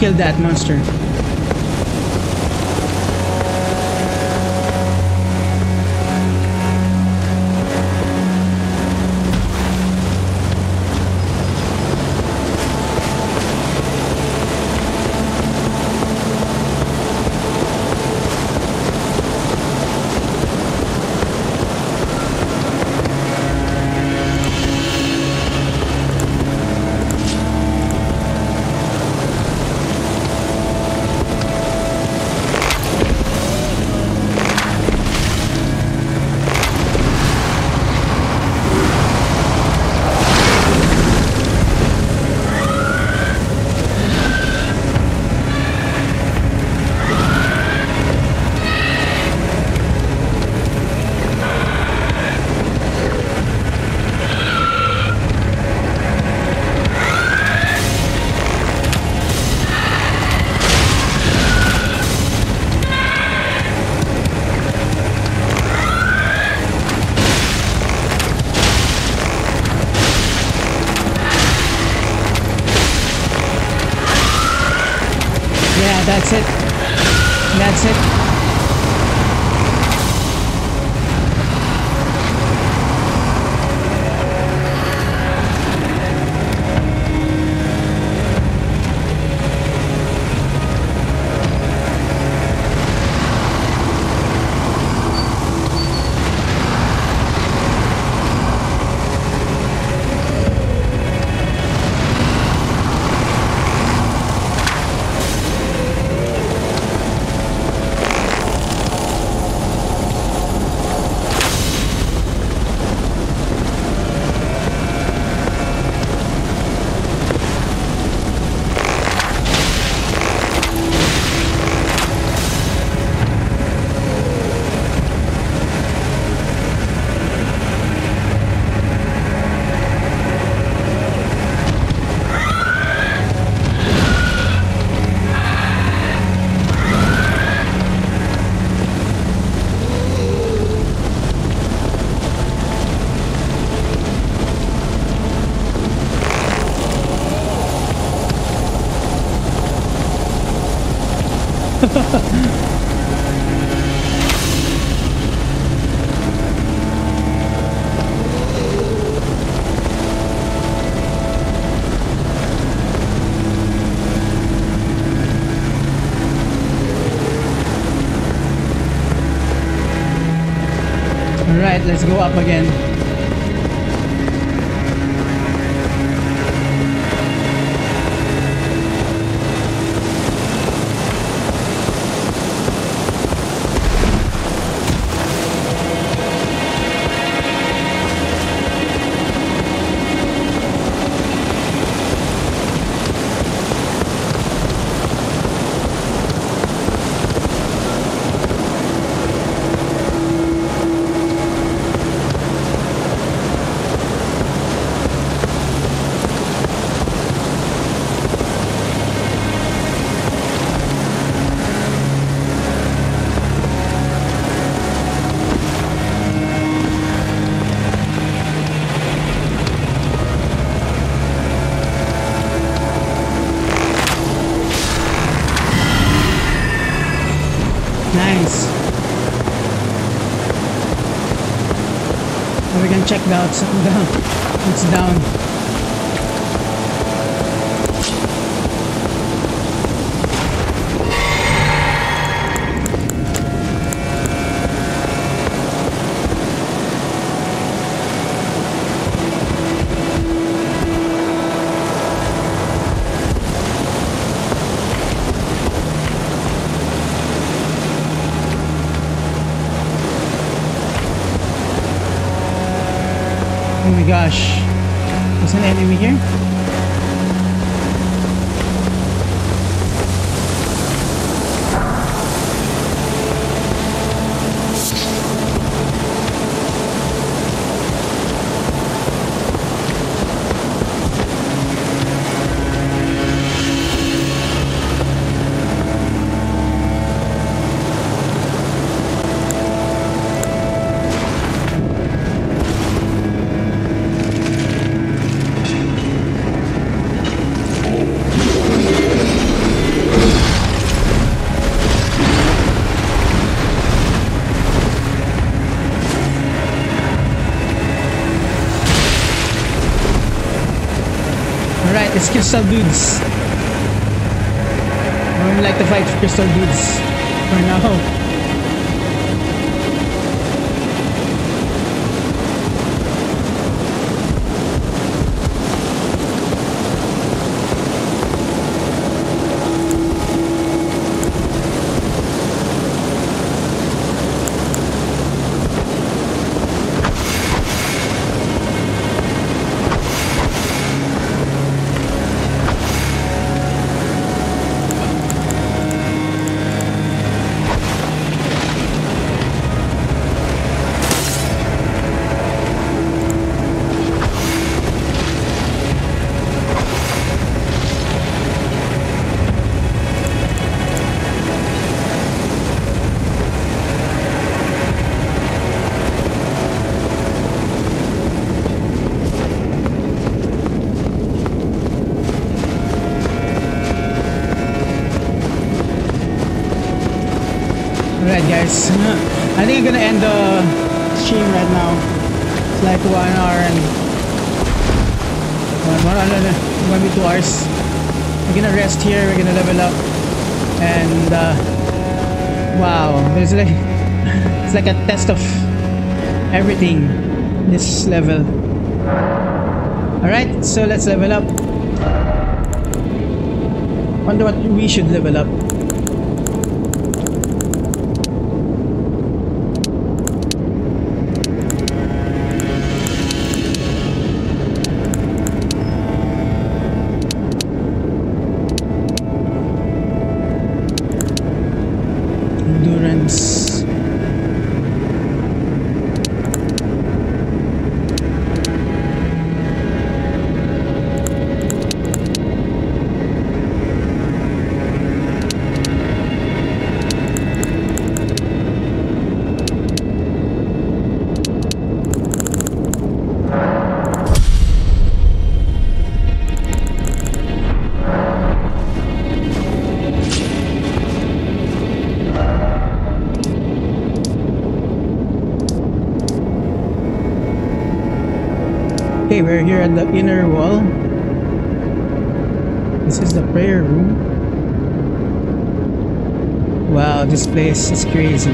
S1: kill that monster. That's it. That's it. Alright, let's go up again. Nice. Now we can check the outside down. It's down. Oh my gosh, there's an enemy here.
S2: It's crystal dudes. I would like to fight crystal dudes for now. Alright guys, I think I'm gonna end the stream right now. It's like one hour and one, one, one, one, two hours. We're gonna rest here, we're gonna level up. And uh, wow, there's like it's like a test of everything this level. Alright, so let's level up. Wonder what we should level up. Endurance. Okay, we're here at the inner wall. This is the prayer room. Wow, this place is crazy.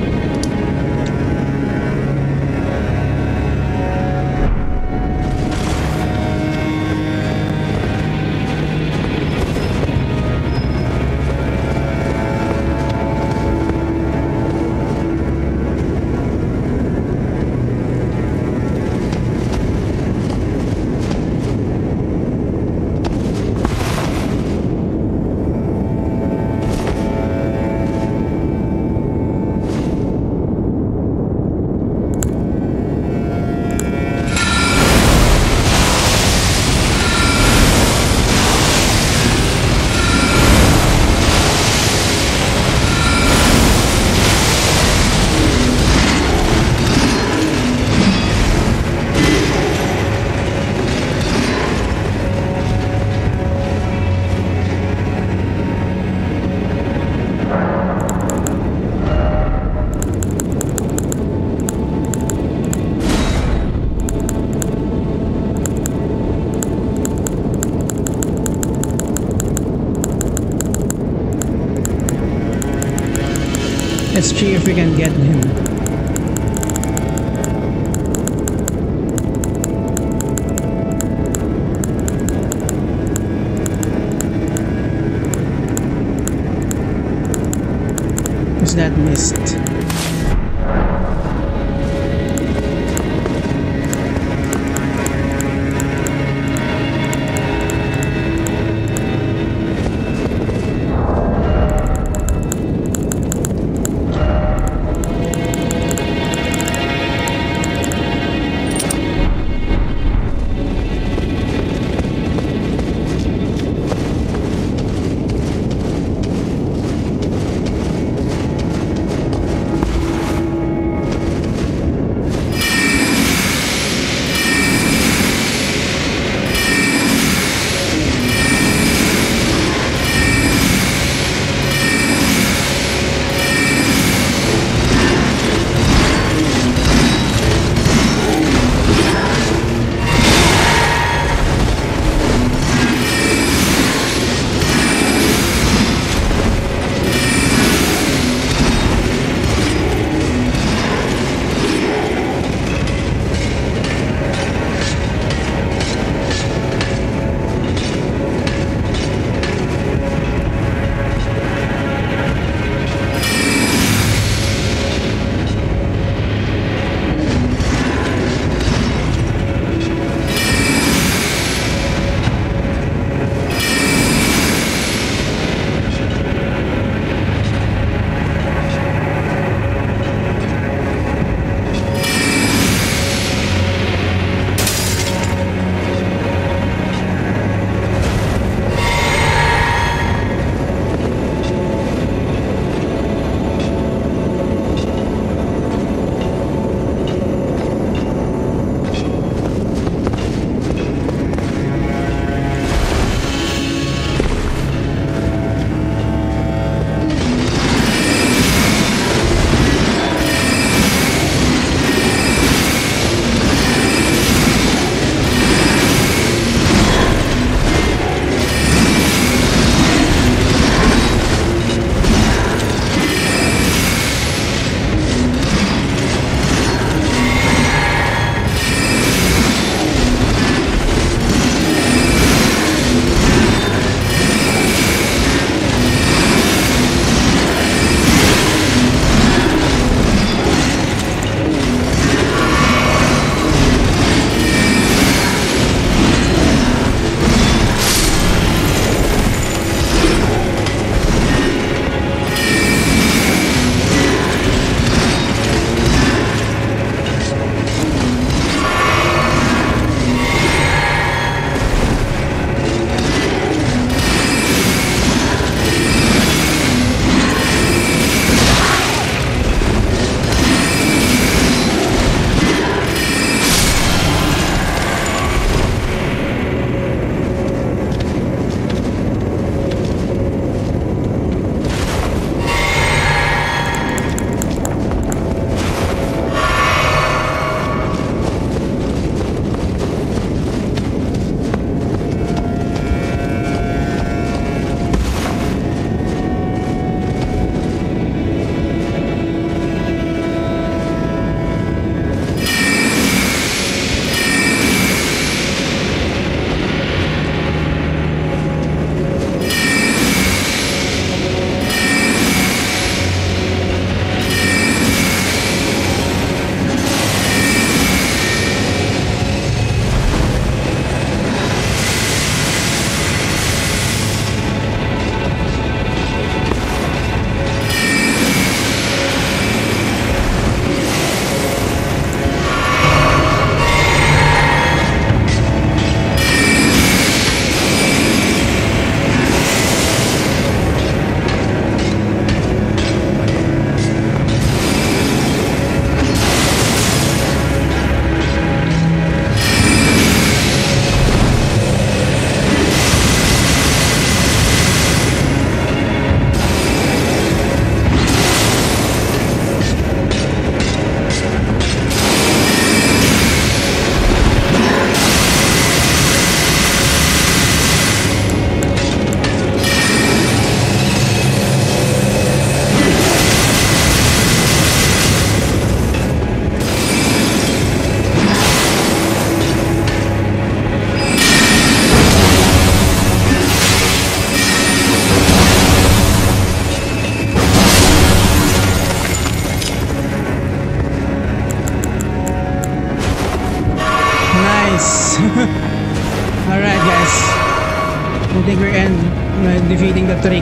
S2: Let's see if we can get him. What's that mist?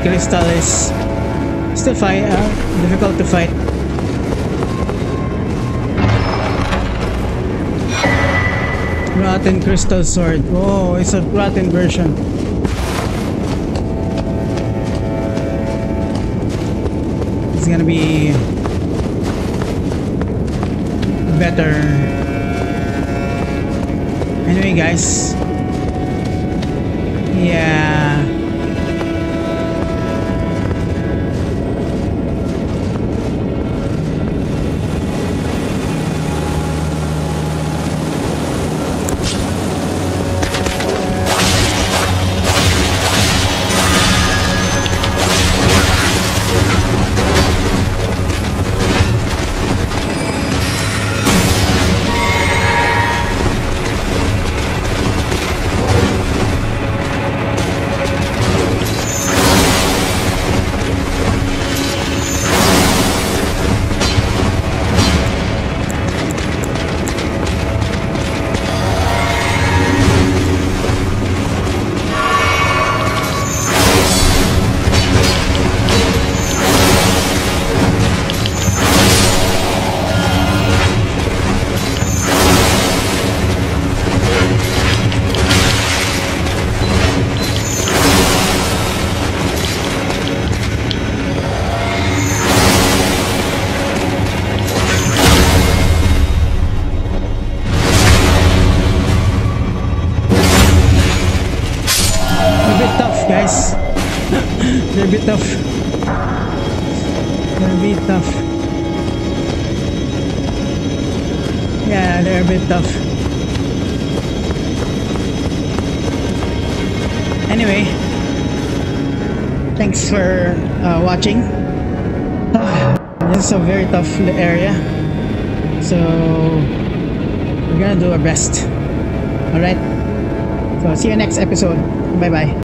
S2: crystal is still fight, uh, difficult to fight. Rotten crystal sword. Oh, it's a rotten version. It's gonna be better. Anyway, guys. Yeah. Guys, they're a bit tough. They're a bit tough. Yeah, they're a bit tough. Anyway, thanks for uh, watching. This is a very tough area, so we're gonna do our best. Alright, so see you next episode. Bye bye.